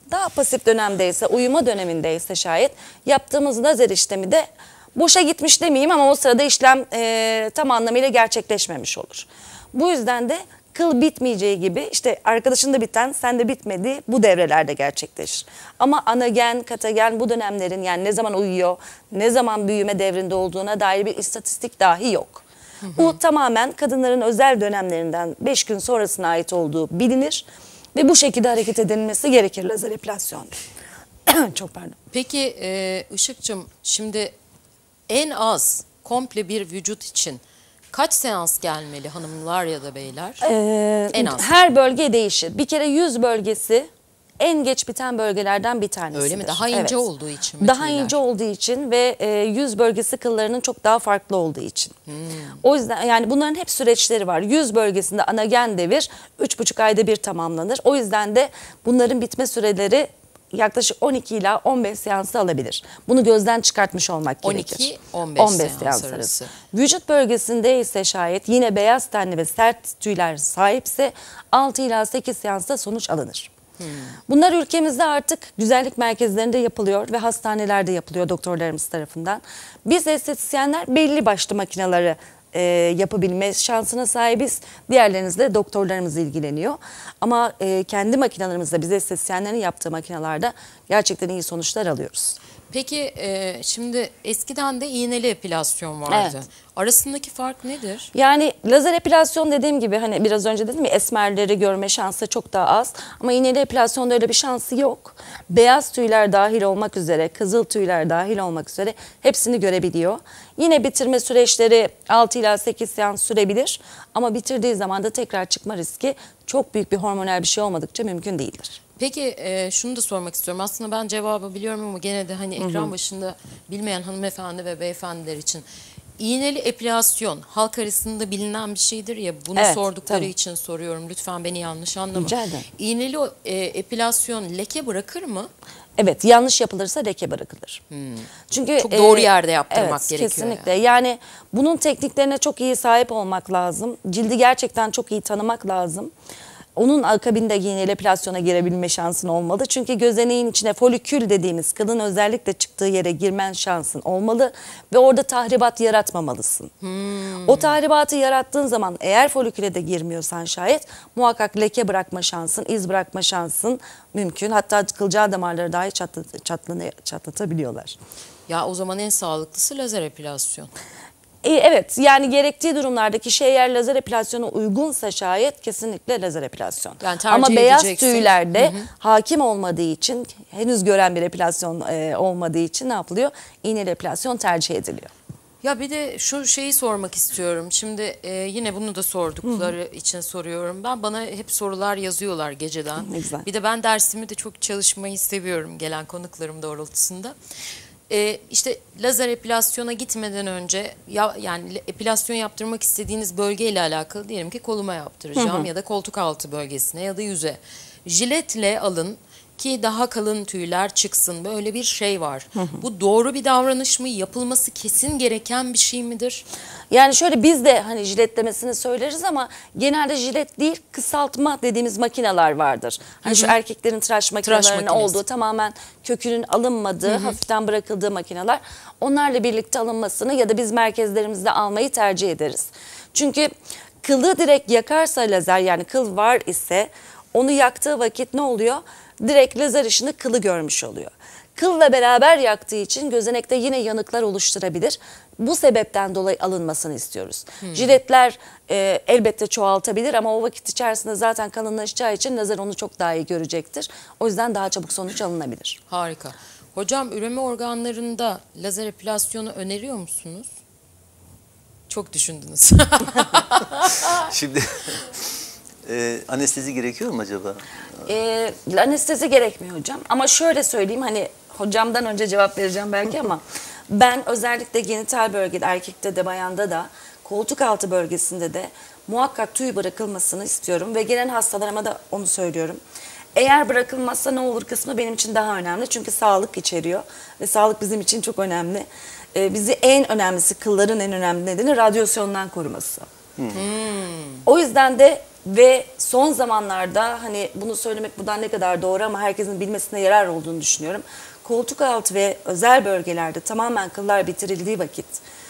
daha pasif dönemdeyse, uyuma dönemindeyse şayet yaptığımız lazer işlemi de boşa gitmiş demeyeyim ama o sırada işlem tam anlamıyla gerçekleşmemiş olur. Bu yüzden de kıl bitmeyeceği gibi işte arkadaşın da biten, sen de bitmedi bu devrelerde gerçekleşir. Ama anagen, katagen bu dönemlerin yani ne zaman uyuyor, ne zaman büyüme devrinde olduğuna dair bir istatistik dahi yok. Bu tamamen kadınların özel dönemlerinden 5 gün sonrasına ait olduğu bilinir ve bu şekilde hareket edilmesi gerekir lazer epilasyonda. Çok pardon. Peki Işık'cığım şimdi en az komple bir vücut için kaç seans gelmeli hanımlar ya da beyler? En az. Her bölge değişir. Bir kere yüz bölgesi en geç biten bölgelerden bir tanesidir. Öyle mi? Daha ince Evet. olduğu için mi Daha tüyler? ince olduğu için ve yüz bölgesi kıllarının çok daha farklı olduğu için. O yüzden yani bunların hep süreçleri var. Yüz bölgesinde anagen devir 3,5 ayda bir tamamlanır. O yüzden de bunların bitme süreleri yaklaşık 12 ila 15 seansı alabilir. Bunu gözden çıkartmış olmak gerekir. 12-15 seans arası. Vücut bölgesinde ise şayet yine beyaz tenli ve sert tüyler sahipse 6 ila 8 seansta sonuç alınır. Bunlar ülkemizde artık güzellik merkezlerinde yapılıyor ve hastanelerde yapılıyor doktorlarımız tarafından. Biz estetisyenler belli başlı makineleri yapabilme şansına sahibiz. Diğerlerinizle doktorlarımız ilgileniyor. Ama kendi makinalarımızda biz estetisyenlerin yaptığı makinalarda gerçekten iyi sonuçlar alıyoruz. Peki şimdi eskiden de iğneli epilasyon vardı. Evet. Arasındaki fark nedir? Yani lazer epilasyon dediğim gibi hani biraz önce dedim ya esmerleri görme şansı çok daha az. Ama iğneli epilasyonda öyle bir şansı yok. Beyaz tüyler dahil olmak üzere, kızıl tüyler dahil olmak üzere hepsini görebiliyor. Yine bitirme süreçleri 6 ila 8 seans sürebilir. Ama bitirdiği zaman da tekrar çıkma riski çok büyük bir hormonal bir şey olmadıkça mümkün değildir. Peki şunu da sormak istiyorum. Aslında ben cevabı biliyorum ama gene de hani ekran başında bilmeyen hanımefendi ve beyefendiler için iğneli epilasyon halk arasında bilinen bir şeydir ya bunu Evet, sordukları tabii. için soruyorum. Lütfen beni yanlış anlama. Rica ederim. İğneli epilasyon leke bırakır mı? Evet, yanlış yapılırsa leke bırakılır. Çünkü Çok doğru yerde yaptırmak evet, gerekiyor Kesinlikle. Yani bunun tekniklerine çok iyi sahip olmak lazım. Cildi gerçekten çok iyi tanımak lazım. Onun akabinde iğneli epilasyona girebilme şansın olmalı. Çünkü gözeneğin içine folikül dediğimiz kılın özellikle çıktığı yere girmen şansın olmalı. Ve orada tahribat yaratmamalısın. O tahribatı yarattığın zaman eğer foliküle de girmiyorsan şayet muhakkak leke bırakma şansın, iz bırakma şansın mümkün. Hatta kılcal damarları dahi çatlatabiliyorlar. Ya o zaman en sağlıklısı lazer epilasyon. Evet yani gerektiği durumlarda kişi eğer lazer epilasyona uygunsa şayet kesinlikle lazer epilasyon. Yani tercih ama beyaz edeceksek. tüylerde hakim olmadığı için henüz gören bir epilasyon olmadığı için ne yapılıyor? İğneli epilasyon tercih ediliyor. Ya bir de şu şeyi sormak istiyorum. Şimdi yine bunu da sordukları için soruyorum. Bana hep sorular yazıyorlar geceden. Ne güzel. Bir de ben dersimi de çok çalışmayı seviyorum gelen konuklarım doğrultusunda. İşte lazer epilasyona gitmeden önce yani epilasyon yaptırmak istediğiniz bölgeyle alakalı diyelim ki koluma yaptıracağım ya da koltuk altı bölgesine ya da yüze. Jiletle alın ki daha kalın tüyler çıksın. Böyle bir şey var. Bu doğru bir davranış mı? Yapılması kesin gereken bir şey midir? Yani şöyle biz de hani jiletlemesini söyleriz ama genelde jilet değil kısaltma dediğimiz makineler vardır. Hani şu erkeklerin tıraş makinelerinin makinesi. olduğu tamamen kökünün alınmadığı hafiften bırakıldığı makineler. Onlarla birlikte alınmasını ya da biz merkezlerimizde almayı tercih ederiz. Çünkü kılı direkt yakarsa lazer yani kıl var ise onu yaktığı vakit ne oluyor? Direkt lazer ışını kılı görmüş oluyor. Kılla beraber yaktığı için gözenekte yine yanıklar oluşturabilir. Bu sebepten dolayı alınmasını istiyoruz. Jiletler elbette çoğaltabilir ama o vakit içerisinde zaten kalınlaşacağı için lazer onu çok daha iyi görecektir. O yüzden daha çabuk sonuç alınabilir. Harika. Hocam üreme organlarında lazer epilasyonu öneriyor musunuz? Çok düşündünüz. Şimdi anestezi gerekiyor mu acaba? Anestezi gerekmiyor hocam. Ama şöyle söyleyeyim hani hocamdan önce cevap vereceğim belki ama ben özellikle genital bölgede erkekte de bayanda da koltuk altı bölgesinde de muhakkak tüy bırakılmasını istiyorum ve gelen hastalarıma da onu söylüyorum. Eğer bırakılmazsa ne olur kısmı benim için daha önemli çünkü sağlık içeriyor ve sağlık bizim için çok önemli. Bizi en önemlisi kılların en önemli nedeni radyasyondan koruması. O yüzden de Ve son zamanlarda hani bunu söylemek buradan ne kadar doğru ama herkesin bilmesine yarar olduğunu düşünüyorum. Koltuk altı ve özel bölgelerde tamamen kıllar bitirildiği vakit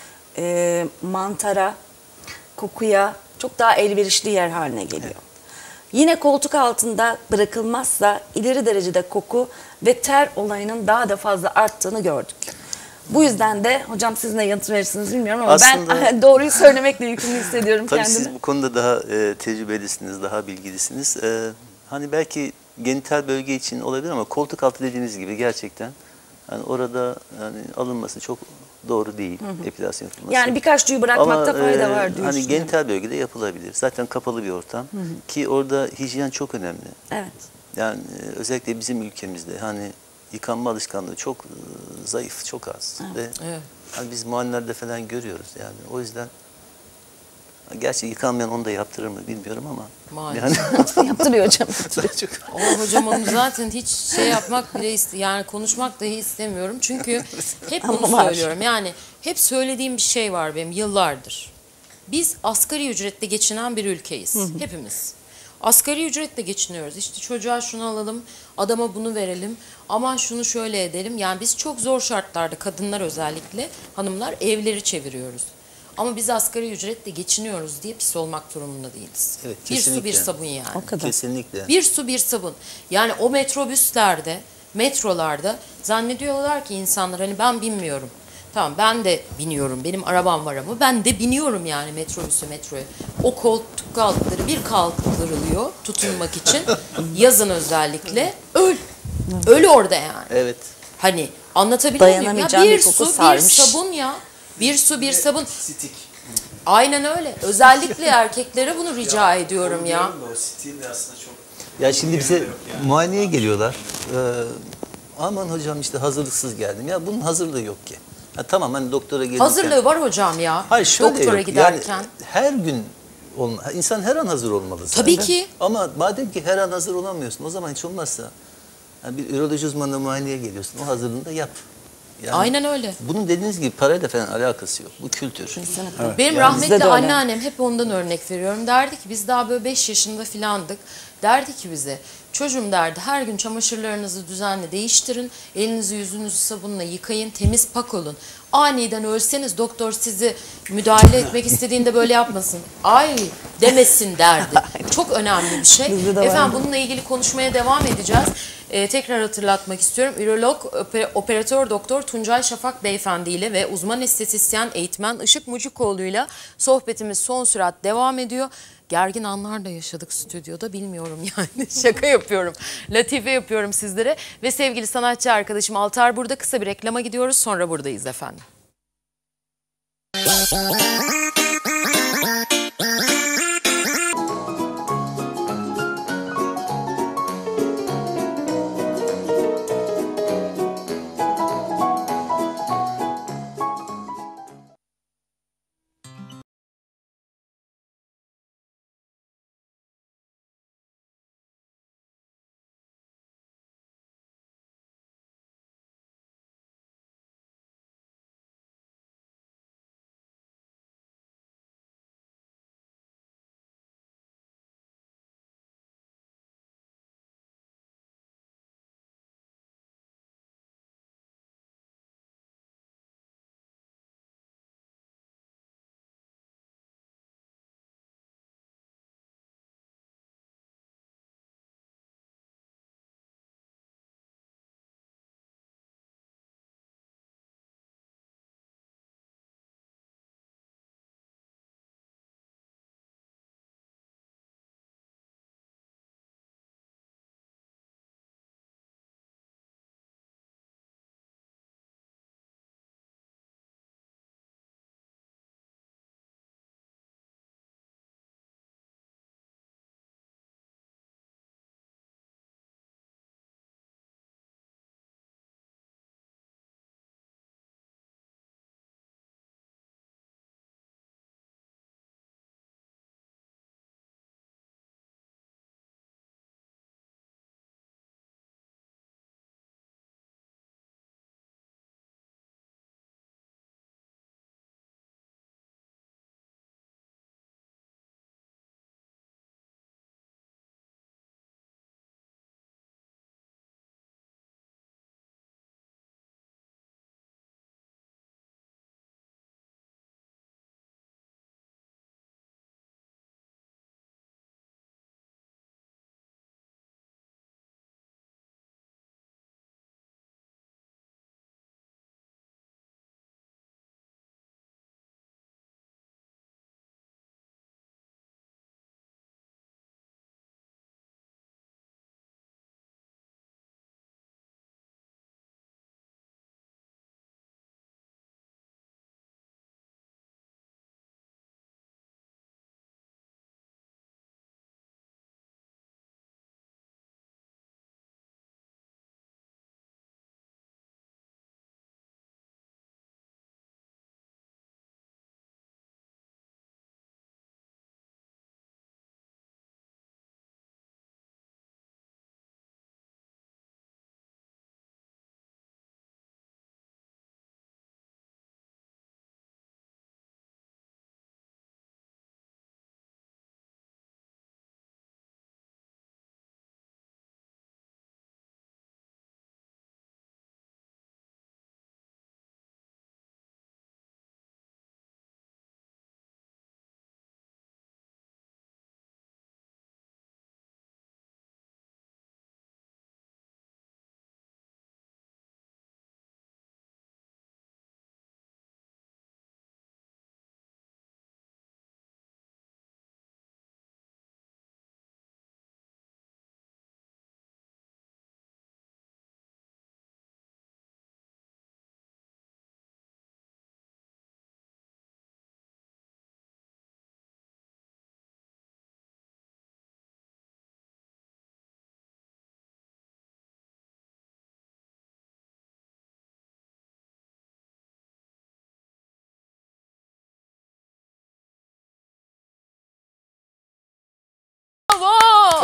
mantara, kokuya çok daha elverişli yer haline geliyor. Yine koltuk altında bırakılmazsa ileri derecede koku ve ter olayının daha da fazla arttığını gördük. Bu yüzden de hocam siz ne yanıt verirsiniz bilmiyorum ama Aslında- ben doğruyu söylemekle yükümlü hissediyorum Tabii kendimi. siz bu konuda daha tecrübelisiniz, daha bilgilisiniz. Hani belki genital bölge için olabilir ama koltuk altı dediğiniz gibi gerçekten hani orada hani alınması çok doğru değil, epilasyon yapılması. Yani birkaç tüyü bırakmakta fayda var diye hani düşünüyorum. genital bölgede yapılabilir. Zaten kapalı bir ortam ki orada hijyen çok önemli. Evet. Yani özellikle bizim ülkemizde hani yıkanma alışkanlığı çok zayıf, çok az. Ve Evet. hani biz muayenelerde falan görüyoruz yani. O yüzden gerçi yıkanmayan onu da yaptırır mı bilmiyorum ama. Maalesef. Yani Yaptırıyor hocam. daha çok. Ama hocam onu zaten hiç şey yapmak bile yani konuşmak dahi istemiyorum. Çünkü hep bunu Ama var. söylüyorum. Yani hep söylediğim bir şey var benim yıllardır. Biz asgari ücretle geçinen bir ülkeyiz. Hepimiz. Asgari ücretle geçiniyoruz. İşte çocuğa şunu alalım, adama bunu verelim, aman şunu şöyle edelim. Yani biz çok zor şartlarda, kadınlar özellikle, hanımlar evleri çeviriyoruz. Ama biz asgari ücretle geçiniyoruz diye pis olmak durumunda değiliz. Evet, bir su bir kesinlikle. sabun yani. O kadar. Kesinlikle. Bir su bir sabun. Yani o metrobüslerde, metrolarda zannediyorlar ki insanlar hani ben binmiyorum. Tamam ben de biniyorum. Benim arabam var ama ben de biniyorum yani metrobüse, metroya. O koltuk altları bir kaldırılıyor tutunmak için. Yazın özellikle. Öl orada yani. Evet. Hani anlatabiliyor muyum? Ya Dayanamayacağım bir bir koku su sarmış. bir sabun ya. Bir su bir sabun. Stik. Aynen öyle. Özellikle erkeklere bunu rica ediyorum ya. O stil de aslında çok... Ya şimdi bize Yok yani. muayeneye geliyorlar. Aman hocam işte hazırlıksız geldim. Ya bunun hazırlığı yok ki. Ha, tamam hani doktora gelirken. Hazırlığı var hocam ya. Hayır şöyle Doktora yok. giderken. Yani her gün insan her an hazır olmalı zaten. Tabii ki. Ama madem ki her an hazır olamıyorsun o zaman hiç olmazsa yani bir üroloji uzmanına muayeneye geliyorsun. O hazırlığını da yap. Yani Aynen öyle. Bunun dediğiniz gibi parayla falan alakası yok. Bu kültür. Benim Bizde rahmetli de öyle. anneannem hep ondan örnek veriyorum. Derdi ki biz daha böyle 5 yaşında filandık. Derdi ki bize çocuğum derdi her gün çamaşırlarınızı düzenli değiştirin. Elinizi yüzünüzü sabunla yıkayın. Temiz pak olun. Aniden ölseniz doktor sizi müdahale etmek istediğinde böyle yapmasın. Ay demesin derdi. Çok önemli bir şey. Bizde de Efendim vardı. bununla ilgili konuşmaya devam edeceğiz. Tekrar hatırlatmak istiyorum. Ürolog, operatör doktor Tuncay Şafak Beyefendi ile ve uzman estetisyen eğitmen Işık Mucikoğlu ile sohbetimiz son sürat devam ediyor. Gergin anlar da yaşadık stüdyoda bilmiyorum yani şaka yapıyorum. Latife yapıyorum sizlere ve sevgili sanatçı arkadaşım Altar burada kısa bir reklama gidiyoruz sonra buradayız efendim.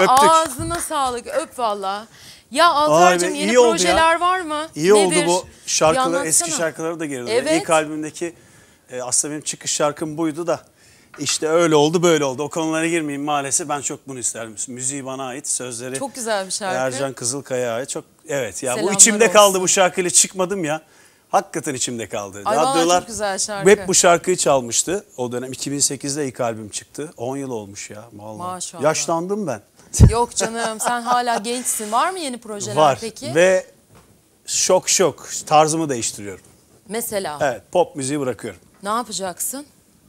öptük. ağzına sağlık. Öp valla. Ya Vay Altar'cığım be, yeni iyi oldu projeler ya. var mı? İyi oldu Nedir? bu Bir şarkılar, eski anlatsana. şarkıları da geri döndü. Evet. İlk albümdeki aslında benim çıkış şarkım buydu da işte öyle oldu böyle oldu. O konulara girmeyeyim maalesef, ben çok bunu isterdim. Müziği bana ait, sözleri Çok güzel bir şarkı. Ercan Kızılkaya'ya ait. Çok, evet ya, Selamlar bu içimde olsun. kaldı, bu şarkıyla çıkmadım ya. Hakikaten içimde kaldı. Ay vallahi Radyolar çok güzel şarkı. hep bu şarkıyı çalmıştı. O dönem 2008'de ilk albüm çıktı. 10 yıl olmuş ya vallahi. Maşallah. Yaşlandım ben. Yok canım sen hala gençsin. Var mı yeni projeler Var peki? ve şok tarzımı değiştiriyorum. Mesela Evet, pop müziği bırakıyorum. ne yapacaksın?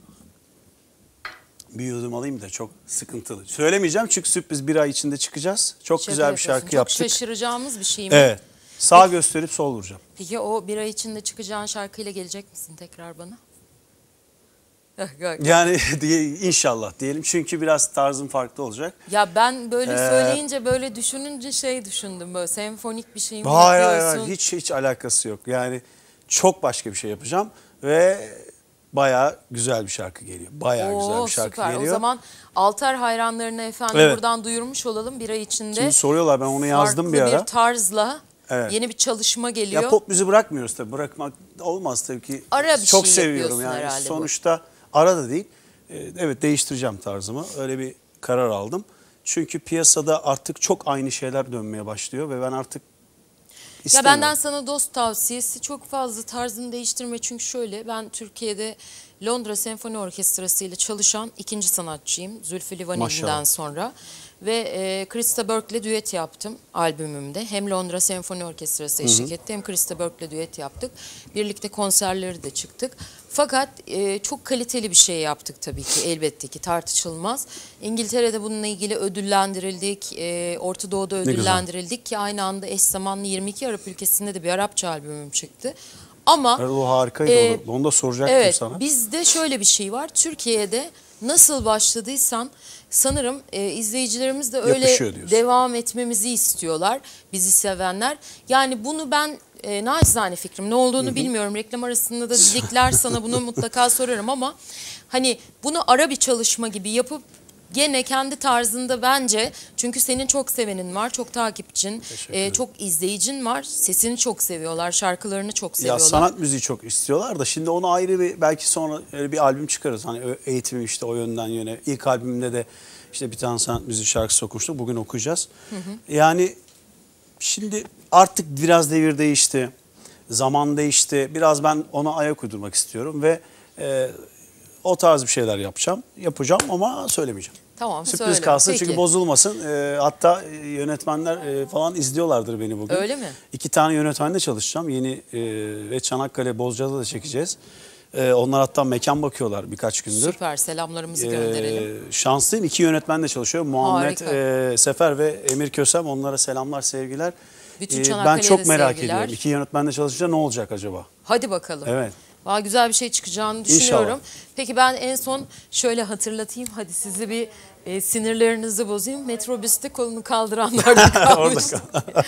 Bir yudum alayım da, çok sıkıntılı. Söylemeyeceğim çünkü sürpriz, bir ay içinde çıkacağız. Çok Şaka güzel bir yapıyorsun. şarkı yaptık. Çok şaşıracağımız bir şey mi? Evet. Sağ gösterip sol vuracağım. Peki o bir ay içinde çıkacağın şarkıyla gelecek misin tekrar bana? Yani inşallah diyelim çünkü biraz tarzım farklı olacak. Ya ben böyle söyleyince, böyle düşününce şey düşündüm, böyle senfonik bir şey mi Hayır, yapıyorsun? hiç alakası yok. Yani çok başka bir şey yapacağım ve bayağı güzel bir şarkı geliyor. Bayağı güzel bir şarkı süper. geliyor. O zaman Altar hayranlarına efendim Evet. buradan duyurmuş olalım, bir ay içinde. Şimdi soruyorlar, ben onu yazdım bir ara. Farklı bir tarzla Evet. yeni bir çalışma geliyor. Ya pop müziği bırakmıyoruz tabii. Bırakmak olmaz tabii ki. Ara bir çok şey seviyorum yapıyorsun yani. herhalde bu. Sonuçta ara da değil. Evet, değiştireceğim tarzımı. Öyle bir karar aldım. Çünkü piyasada artık çok aynı şeyler dönmeye başlıyor ve ben artık Ya istemiyorum. benden sana dost tavsiyesi, çok fazla tarzını değiştirme. Çünkü şöyle, ben Türkiye'de Londra Senfoni Orkestrası ile çalışan ikinci sanatçıyım. Zülfü Livaneli'den Maşallah. sonra. Ve Krista Burke'le düet yaptım albümümde. Hem Londra Senfoni Orkestrası eşlik etti, hem Krista Burke'le düet yaptık. Birlikte konserleri de çıktık. Fakat çok kaliteli bir şey yaptık tabii ki, elbette ki tartışılmaz. İngiltere'de bununla ilgili ödüllendirildik, Orta Doğu'da güzel. ödüllendirildik ki aynı anda eş zamanlı 22 Arap ülkesinde de bir Arapça albümüm çıktı. Ama Evet, o harikaydı. Onu da soracaktım evet, sana. bizde şöyle bir şey var. Türkiye'de nasıl başladıysan sanırım izleyicilerimiz de öyle Yapışıyor diyorsun. devam etmemizi istiyorlar, bizi sevenler. Yani bunu ben naçizane fikrim, ne olduğunu bilmiyorum. Reklam arasında da dedikler sana bunu mutlaka sorarım ama hani bunu ara bir çalışma gibi yapıp gene kendi tarzında bence, çünkü senin çok sevenin var, çok takipçin, çok izleyicin var, sesini çok seviyorlar, şarkılarını çok Ya seviyorlar. sanat müziği çok istiyorlar da şimdi onu ayrı bir, belki sonra öyle bir albüm çıkarız. Hani eğitimi işte o yönden yöne. İlk albümümde de işte bir tane sanat müziği şarkısı okumuştuk. Bugün okuyacağız. Yani şimdi artık biraz devir değişti. Zaman değişti. Biraz ben ona ayak uydurmak istiyorum ve o tarz bir şeyler yapacağım ama söylemeyeceğim. Tamam, Sürpriz söyle. kalsın Peki. çünkü bozulmasın. Hatta yönetmenler falan izliyorlardır beni bugün. Öyle mi? 2 tane yönetmenle çalışacağım. Yeni ve Çanakkale Bozcaada da çekeceğiz. Onlar hatta mekan bakıyorlar birkaç gündür. Süper, selamlarımızı gönderelim. Şanslıyım. 2 yönetmenle çalışıyorum. Muhammed Harika. Sefer ve Emir Kösem. Onlara selamlar, sevgiler. Bütün Ben Çanakkale'ye çok de merak sevgiler. ediyorum. 2 yönetmenle çalışınca ne olacak acaba? Hadi bakalım. Evet. Valla güzel bir şey çıkacağını düşünüyorum. İnşallah. Peki ben en son şöyle hatırlatayım. Hadi sizi bir sinirlerinizi bozayım. Metrobüste kolunu kaldıranlardan kalmıştım.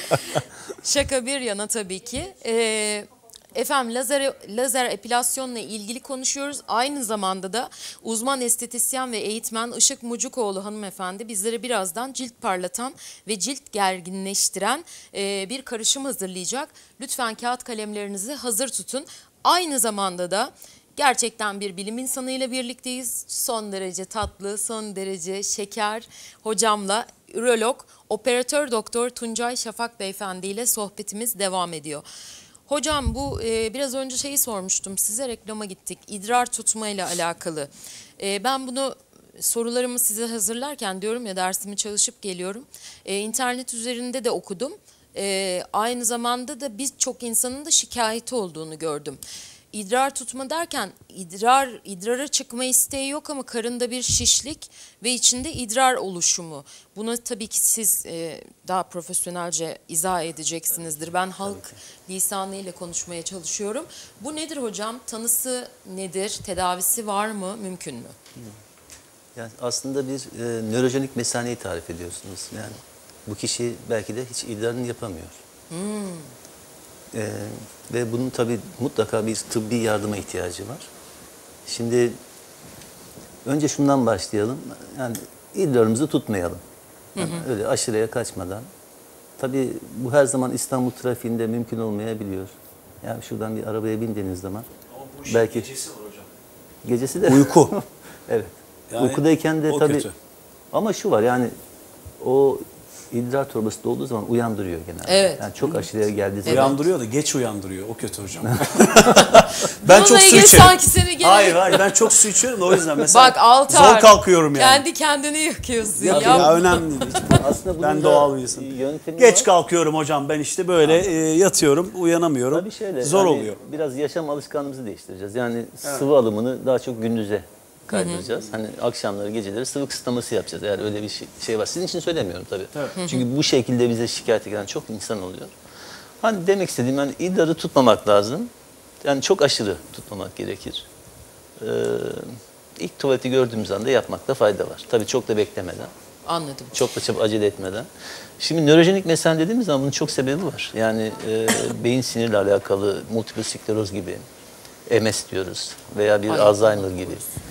Şaka bir yana tabii ki. Efendim lazer epilasyonla ilgili konuşuyoruz. Aynı zamanda da uzman estetisyen ve eğitmen Işık Mucukoğlu hanımefendi bizlere birazdan cilt parlatan ve cilt gerginleştiren bir karışım hazırlayacak. Lütfen kağıt kalemlerinizi hazır tutun. Aynı zamanda da gerçekten bir bilim insanıyla birlikteyiz. Son derece tatlı, son derece şeker hocamla ürolog, operatör doktor Tuncay Şafak beyefendi ile sohbetimiz devam ediyor. Hocam bu biraz önce şeyi sormuştum size, reklama gittik. İdrar tutma ile alakalı. Ben bunu sorularımı size hazırlarken diyorum ya, dersimi çalışıp geliyorum. İnternet üzerinde de okudum. Aynı zamanda da birçok insanın da şikayeti olduğunu gördüm. İdrar tutma derken idrara çıkma isteği yok ama karında bir şişlik ve içinde idrar oluşumu. Buna tabii ki siz daha profesyonelce izah edeceksinizdir. Ben halk lisanıyla konuşmaya çalışıyorum. Bu nedir hocam? Tanısı nedir? Tedavisi var mı? Mümkün mü? Yani aslında bir nörojenik mesaneyi tarif ediyorsunuz. Yani bu kişi belki de hiç idrarını yapamıyor. Ve bunun tabii mutlaka bir tıbbi yardıma ihtiyacı var. Şimdi önce şundan başlayalım. Yani idrarımızı tutmayalım. Yani öyle aşırıya kaçmadan. Tabii bu her zaman İstanbul trafiğinde mümkün olmayabiliyor. Yani şuradan bir arabaya bindiğiniz zaman belki gecesi var hocam. gecesi de Uyku. evet. Yani Uykudayken de o tabii kötü. ama şu var yani o idrar torbası dolduğu zaman uyandırıyor genelde. Evet. Yani çok aşırıya geldiği zaman. Uyandırıyor da geç uyandırıyor. O kötü hocam. Ben çok Bununla su ilgili içerim. sanki seni gene... Hayır ben çok su içiyorum da o yüzden mesela Bak Altar. zor kalkıyorum yani. Kendi kendini yakıyorsun. Ya, Ya. önemli değil. Aslında bunun Ben da doğal bir insanım. yöntemi Geç var. kalkıyorum hocam ben işte böyle yatıyorum uyanamıyorum. Tabii şöyle, Zor hani oluyor. Biraz yaşam alışkanlığımızı değiştireceğiz. Yani sıvı alımını daha çok gündüze kaydıracağız. Hani akşamları, geceleri sıvı kısıtlaması yapacağız. Eğer öyle bir şey var. Sizin için söylemiyorum tabii. Çünkü bu şekilde bize şikayet eden çok insan oluyor. Hani demek istediğim yani idrarı tutmamak lazım. Yani çok aşırı tutmamak gerekir. İlk tuvaleti gördüğümüz anda yapmakta fayda var. Tabii çok da beklemeden. Anladım. Çok da çabuk acele etmeden. Şimdi nörojenik mesele dediğimiz zaman bunun çok sebebi var. Yani beyin sinirle alakalı multiple skleroz gibi, MS diyoruz veya bir Alzheimer gibi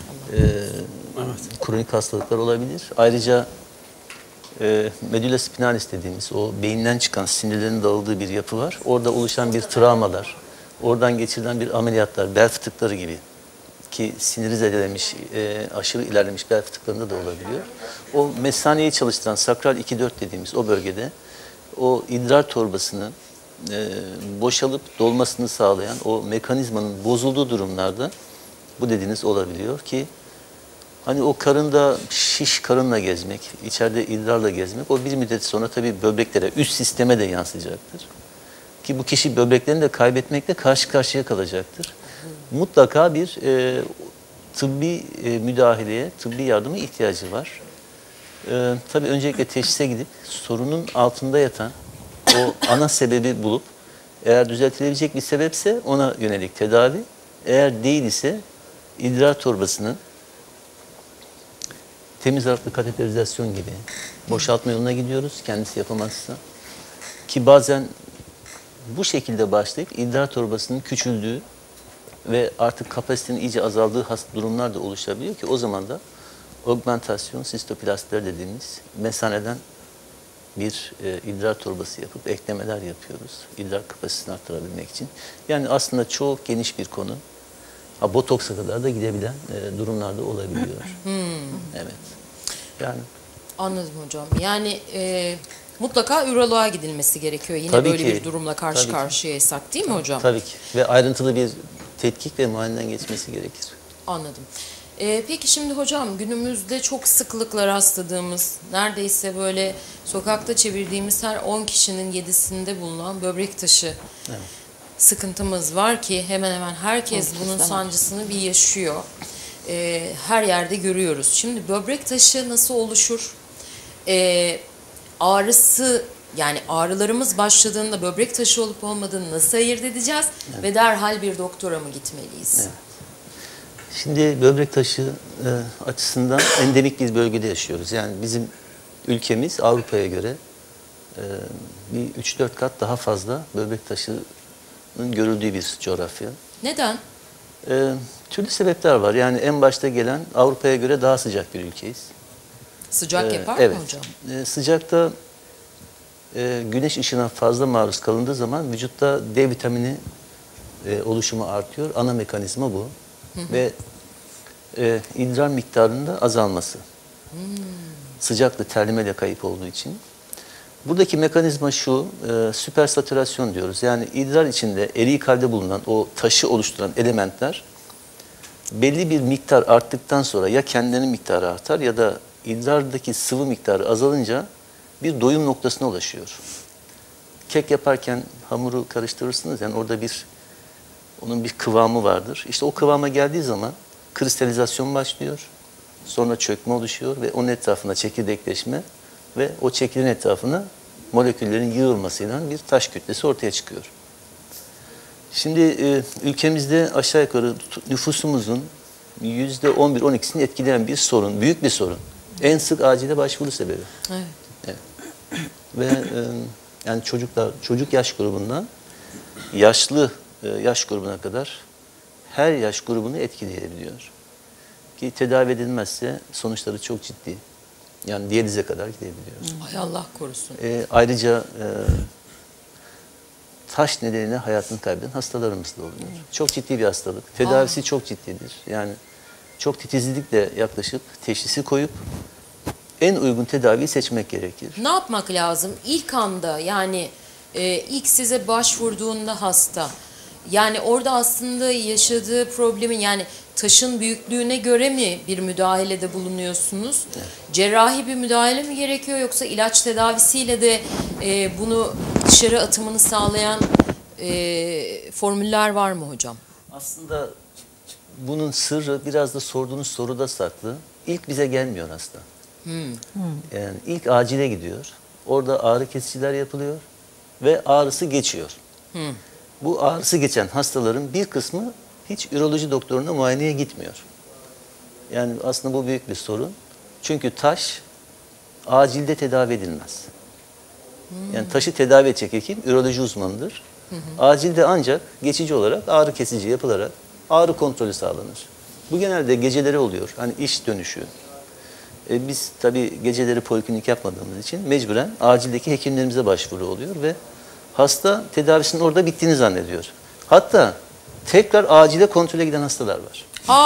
kronik hastalıklar olabilir. Ayrıca medulla spinalis dediğimiz o beyinden çıkan sinirlerin dağıldığı bir yapı var. Orada oluşan bir travmalar, oradan geçirilen bir ameliyatlar, bel fıtıkları gibi ki siniri zedelemiş, aşırı ilerlemiş bel fıtıklarında da olabiliyor. O mesaneyi çalıştıran sakral 2-4 dediğimiz o bölgede o idrar torbasının boşalıp dolmasını sağlayan o mekanizmanın bozulduğu durumlarda bu dediğiniz olabiliyor ki hani o karında şiş karınla gezmek, içeride idrarla gezmek o bir müddet sonra tabii böbreklere, üst sisteme de yansıyacaktır. Ki bu kişi böbreklerini de kaybetmekle karşı karşıya kalacaktır. Mutlaka bir tıbbi müdahaleye, tıbbi yardıma ihtiyacı var. Tabii öncelikle teşhise gidip sorunun altında yatan o ana sebebi bulup eğer düzeltilebilecek bir sebepse ona yönelik tedavi, eğer değil ise idrar torbasının temiz harfli kateterizasyon gibi boşaltma yoluna gidiyoruz kendisi yapamazsa. Ki bazen bu şekilde başlayıp idrar torbasının küçüldüğü ve artık kapasitenin iyice azaldığı durumlar da oluşabiliyor ki o zaman da augmentasyon sistoplastler dediğimiz mesaneden bir idrar torbası yapıp eklemeler yapıyoruz. İdrar kapasitesini arttırabilmek için. Yani aslında çok geniş bir konu. Botoksa kadar da gidebilen durumlar da olabiliyor. Evet. Yani Anladım hocam. Yani mutlaka üroloğa gidilmesi gerekiyor. Yine Tabii böyle ki. bir durumla karşı Tabii ki. karşıyaysak değil mi hocam? tabii ki. Ve ayrıntılı bir tetkik ve muayeneden geçmesi gerekir. Anladım. Peki şimdi hocam günümüzde çok sıklıkla rastladığımız, neredeyse böyle sokakta çevirdiğimiz her 10 kişinin 7'sinde bulunan böbrek taşı sıkıntımız var ki hemen hemen herkes bunun sancısını bir yaşıyor. Her yerde görüyoruz. Şimdi böbrek taşı nasıl oluşur? Ağrısı yani ağrılarımız başladığında böbrek taşı olup olmadığını nasıl ayırt edeceğiz? Ve derhal bir doktora mı gitmeliyiz? Evet. Şimdi böbrek taşı açısından endemik bir bölgede yaşıyoruz. Yani bizim ülkemiz Avrupa'ya göre bir 3-4 kat daha fazla böbrek taşının görüldüğü bir coğrafya. Neden? Türlü sebepler var. Yani en başta gelen Avrupa'ya göre daha sıcak bir ülkeyiz. Sıcak yapar evet. mı hocam? Sıcakta güneş ışığına fazla maruz kalındığı zaman vücutta D vitamini oluşumu artıyor. Ana mekanizma bu. Ve idrar miktarında azalması. Sıcaklı terlemeyle kayıp olduğu için. Buradaki mekanizma şu, süpersatürasyon diyoruz. Yani idrar içinde eriyik halde bulunan o taşı oluşturan elementler belli bir miktar arttıktan sonra ya kendilerinin miktarı artar ya da idrardaki sıvı miktarı azalınca bir doyum noktasına ulaşıyor. Kek yaparken hamuru karıştırırsınız yani orada onun bir kıvamı vardır. İşte o kıvama geldiği zaman kristalizasyon başlıyor. Sonra çökme oluşuyor ve onun etrafında çekirdekleşme ve o çekirdeğin etrafına moleküllerin yığılmasıyla bir taş kütlesi ortaya çıkıyor. Şimdi ülkemizde aşağı yukarı nüfusumuzun %11-12'sini etkileyen bir sorun, büyük bir sorun. En sık acile başvuru sebebi. Evet. Evet. Ve yani çocuk yaş grubundan yaşlı yaş grubuna kadar her yaş grubunu etkileyebiliyor. Ki tedavi edilmezse sonuçları çok ciddi Yani diyalize kadar gidebiliyor. Ay Allah korusun. Ayrıca taş nedeniyle hayatını kaybeden hastalarımız da oluyor. Çok ciddi bir hastalık. Tedavisi çok ciddidir. Yani çok titizlikle yaklaşıp teşhisi koyup en uygun tedaviyi seçmek gerekir. Ne yapmak lazım? İlk anda yani ilk size başvurduğunda hasta, yani orada aslında yaşadığı problemin, yani taşın büyüklüğüne göre mi bir müdahalede bulunuyorsunuz? Evet. Cerrahi bir müdahale mi gerekiyor, yoksa ilaç tedavisiyle de bunu dışarı atımını sağlayan formüller var mı hocam? Aslında bunun sırrı biraz da sorduğunuz soruda saklı. İlk bize gelmiyor hasta. Yani ilk acile gidiyor. Orada ağrı kesiciler yapılıyor ve ağrısı geçiyor. Bu ağrısı geçen hastaların bir kısmı hiç üroloji doktoruna muayeneye gitmiyor. Yani aslında bu büyük bir sorun. Çünkü taş acilde tedavi edilmez. Yani taşı tedavi edecek hekim üroloji uzmanıdır. Acilde ancak geçici olarak ağrı kesici yapılarak ağrı kontrolü sağlanır. Bu genelde geceleri oluyor. Hani iş dönüşü. Biz tabii geceleri poliklinik yapmadığımız için mecburen acildeki hekimlerimize başvuru oluyor ve hasta tedavisinin orada bittiğini zannediyor. Hatta tekrar acile kontrole giden hastalar var.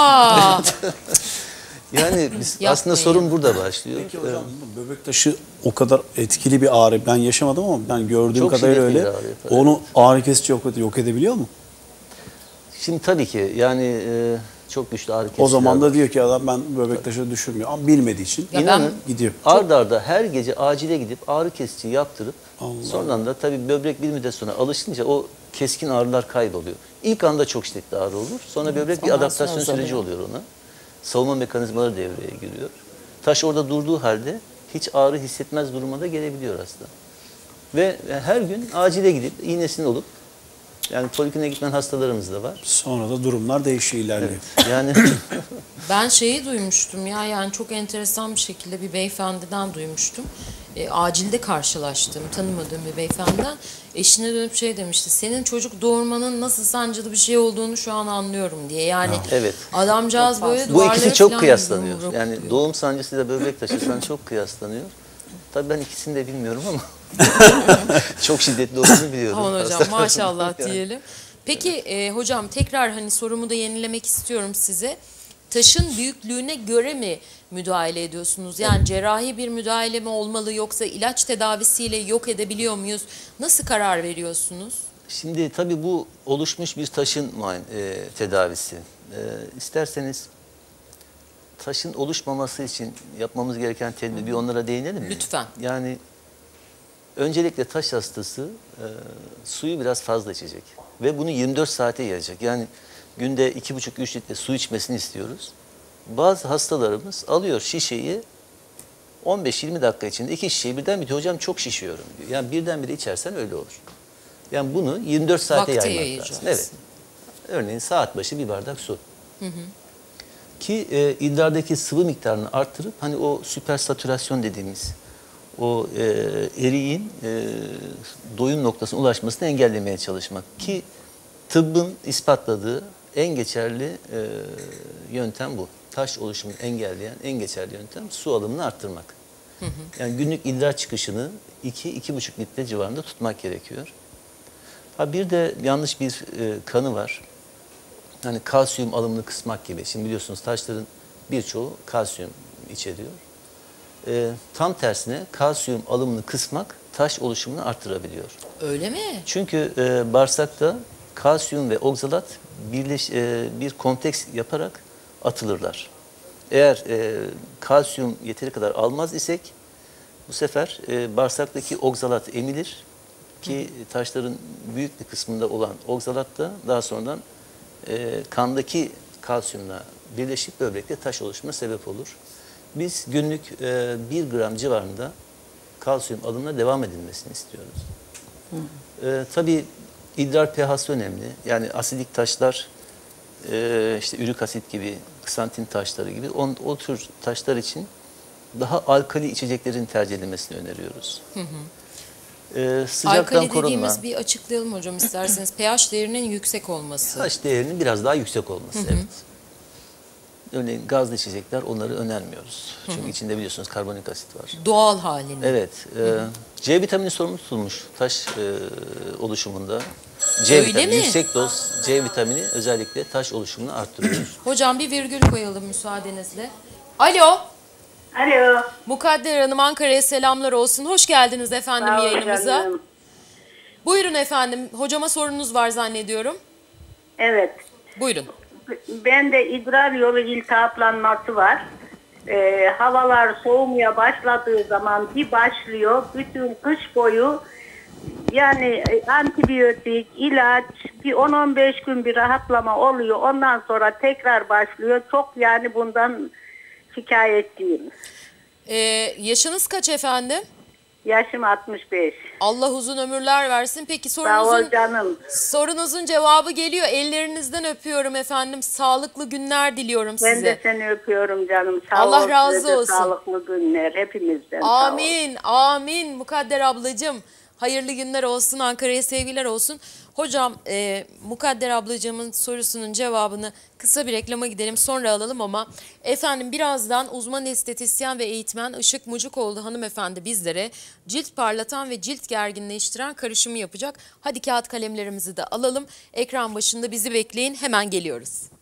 Yani biz aslında sorun burada başlıyor. Peki hocam, böbrek taşı o kadar etkili bir ağrı. Ben yaşamadım ama ben gördüğüm Çok kadarıyla öyle. Onu ağrı kesici yok edebiliyor mu? Şimdi tabii ki yani çok güçlü ağrı kesiciler O zaman da var. diyor ki adam ben böbrek taşı düşürmüyor ama bilmediği için İnanın gidiyor. Ard arda her gece acile gidip ağrı kesici yaptırıp sonradan da tabii böbrek bir müddet sonra alışınca o keskin ağrılar kayboluyor. İlk anda çok şiddetli ağrı olur. Sonra böbrek bir adaptasyon süreci oluyor ona. Savunma mekanizmaları devreye giriyor. Taş orada durduğu halde hiç ağrı hissetmez duruma da gelebiliyor hasta. Ve her gün acile gidip iğnesini olup, yani polikliniğe gitmeyen hastalarımız da var. Sonra da durumlar değişiyor, ilerliyor. Evet. Yani ben şeyi duymuştum ya, yani çok enteresan bir şekilde bir beyefendiden duymuştum. Acilde karşılaştığım, tanımadığım bir beyefendiden eşine dönüp şey demişti. Senin çocuk doğurmanın nasıl sancılı bir şey olduğunu şu an anlıyorum diye. Yani evet. Adamcağız böyle bu duvarları ikisi çok falan kıyaslanıyor. yumruk Yani diyor. doğum sancısıyla böbrek taşıyla çok kıyaslanıyor. Tabii ben ikisini de bilmiyorum ama çok şiddetli olduğunu biliyorum. Aman hocam maşallah diyelim. Peki hocam tekrar hani sorumu da yenilemek istiyorum size. Taşın büyüklüğüne göre mi müdahale ediyorsunuz? Yani cerrahi bir müdahale mi olmalı, yoksa ilaç tedavisiyle yok edebiliyor muyuz? Nasıl karar veriyorsunuz? Şimdi tabii bu oluşmuş bir taşın tedavisi. İsterseniz taşın oluşmaması için yapmamız gereken tedbir, bir onlara değinelim mi? Lütfen. Yani öncelikle taş hastası suyu biraz fazla içecek ve bunu 24 saate yayacak. Yani günde 2,5-3 litre su içmesini istiyoruz. Bazı hastalarımız alıyor şişeyi, 15-20 dakika içinde 2 şişeyi birden bitiyor. Hocam çok şişiyorum diyor. Yani birdenbire içersen öyle olur. Yani bunu 24 saate Vakte yaymak yayacağız. lazım. Evet. Örneğin saat başı bir bardak su. Ki idrardaki sıvı miktarını arttırıp hani o süpersatürasyon dediğimiz o eriğin doyum noktasına ulaşmasını engellemeye çalışmak. Ki tıbbın ispatladığı en geçerli yöntem bu. Taş oluşumunu engelleyen en geçerli yöntem su alımını arttırmak. Yani günlük idrar çıkışını 2-2,5 litre civarında tutmak gerekiyor. Ha bir de yanlış bir kanı var. Hani kalsiyum alımını kısmak gibi. Şimdi biliyorsunuz taşların birçoğu kalsiyum içeriyor. Tam tersine kalsiyum alımını kısmak taş oluşumunu arttırabiliyor. Öyle mi? Çünkü bağırsakta kalsiyum ve oksalat bir kompleks yaparak atılırlar. Eğer kalsiyum yeteri kadar almaz isek bu sefer bağırsaktaki oksalat emilir ki taşların büyük bir kısmında olan oksalat da daha sonradan kandaki kalsiyumla birleşip böbrekte taş oluşumuna sebep olur. Biz günlük 1 gram civarında kalsiyum alımına devam edilmesini istiyoruz. Tabii idrar pH'si önemli. Yani asidik taşlar, işte ürik asit gibi, ksantin taşları gibi o tür taşlar için daha alkali içeceklerin tercih edilmesini öneriyoruz. Sıcaktan Alkali korunma. dediğimiz bir açıklayalım hocam isterseniz. pH değerinin yüksek olması. pH değerinin biraz daha yüksek olması. Evet. örneğin gazlı içecekler, onları önermiyoruz. Çünkü içinde biliyorsunuz karbonik asit var. Doğal halini. Evet. C vitamini sorumlu tutulmuş taş oluşumunda. Öyle vitamini, mi? yüksek doz C vitamini özellikle taş oluşumunu arttırıyor. Hocam bir virgül koyalım müsaadenizle. Alo. Alo. Mukadder Hanım, Ankara'ya selamlar olsun. Hoş geldiniz efendim Sağ ol yayınımıza. canım. Buyurun efendim. Hocama sorunuz var zannediyorum. Evet. Buyurun. Ben de idrar yolu iltihaplanması var. Havalar soğumaya başladığı zaman bir başlıyor. Bütün kış boyu yani antibiyotik, ilaç bir 10-15 gün bir rahatlama oluyor. Ondan sonra tekrar başlıyor. Çok yani bundan şikayetçiyim. Yaşınız kaç efendim? Yaşım 65. Allah uzun ömürler versin. Peki Sağ ol canım. sorunuzun cevabı geliyor. Ellerinizden öpüyorum efendim. Sağlıklı günler diliyorum size. Ben de seni öpüyorum canım. Sağ Allah ol, razı size de olsun. Sağlıklı günler hepimizden. Sağ ol. Amin, amin. Mukadder ablacığım, hayırlı günler olsun, Ankara'ya sevgiler olsun. Hocam, Mukadder ablacığımın sorusunun cevabını kısa bir reklama gidelim, sonra alalım ama efendim birazdan uzman estetisyen ve eğitmen Işık Mucukoğlu hanımefendi bizlere cilt parlatan ve cilt gerginleştiren karışımı yapacak. Hadi kağıt kalemlerimizi de alalım. Ekran başında bizi bekleyin, hemen geliyoruz.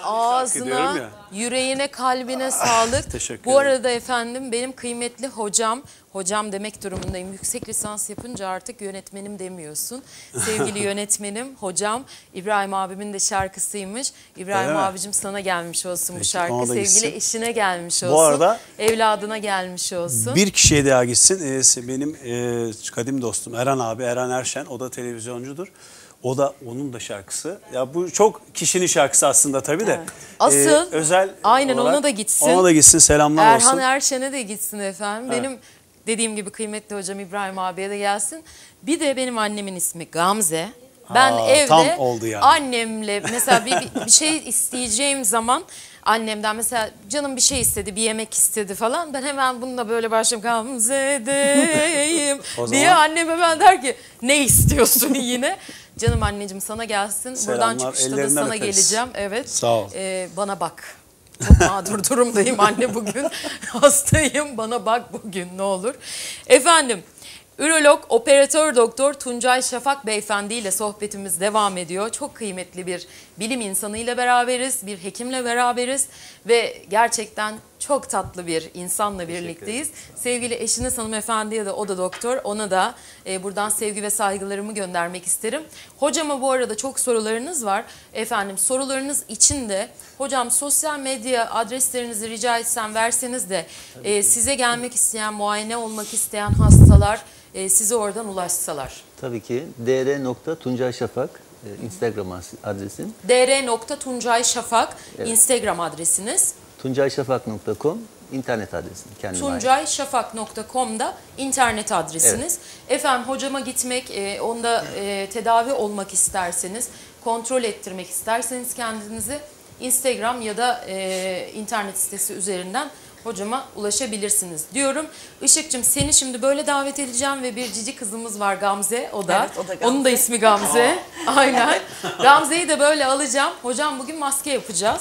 Ağzına, ya. yüreğine, kalbine sağlık. Teşekkür Bu ederim. arada efendim benim kıymetli hocam demek durumundayım. Yüksek lisans yapınca artık yönetmenim demiyorsun. Sevgili yönetmenim, hocam İbrahim abimin de şarkısıymış. İbrahim Öyle mi? abicim sana gelmiş olsun bu Peki, şarkı. ona da Sevgili gitsin. eşine gelmiş olsun. Bu arada evladına gelmiş olsun. bir kişiye daha gitsin. Benim kadim dostum Eren abi, Eren Erşen. O da televizyoncudur. O da onun da şarkısı. Ya bu çok kişinin şarkısı aslında tabii de. Asıl özel aynen olarak ona da gitsin. Ona da gitsin. Selamlar Erhan olsun. Erşen'e de gitsin efendim. Benim dediğim gibi kıymetli hocam İbrahim abiye de gelsin. Bir de benim annemin ismi Gamze. Ben evde tam oldu yani. annemle mesela bir şey isteyeceğim zaman annemden mesela canım bir şey istedi, bir yemek istedi falan. Ben hemen bununla böyle başlayayım Gamze'deyim O diye zaman- annem hemen der ki ne istiyorsun yine? Canım anneciğim sana gelsin. Buradan Selamlar, çıkışta da ellerinden sana öperiz. geleceğim. Evet. Sağ ol. Bana bak. Çok mağdur durumdayım anne bugün. Hastayım bana bak bugün ne olur. Efendim ürolog operatör doktor Tuncay Şafak beyefendi ile sohbetimiz devam ediyor. Çok kıymetli bir bilim insanıyla beraberiz, bir hekimle beraberiz ve gerçekten çok tatlı bir insanla birlikteyiz. Sevgili eşiniz hanımefendiye de o da doktor. Ona da buradan sevgi ve saygılarımı göndermek isterim. Hocama bu arada çok sorularınız var. Efendim sorularınız için de hocam sosyal medya adreslerinizi rica etsem verseniz de size gelmek isteyen, muayene olmak isteyen hastalar size oradan ulaşsalar. Tabii ki dr.tuncayşafak Instagram adresim. dr.tuncayşafak Instagram adresiniz. tuncayşafak.com internet adresim. tuncayşafak.com'da internet adresiniz. Efendim hocama gitmek, onda tedavi olmak isterseniz, kontrol ettirmek isterseniz kendinizi Instagram ya da internet sitesi üzerinden hocama ulaşabilirsiniz diyorum. Işık'cığım seni şimdi böyle davet edeceğim ve bir cici kızımız var Gamze. O da. Evet, o da Gamze. Onun da ismi Gamze. Aynen. Gamze'yi de böyle alacağım. Hocam bugün maske yapacağız.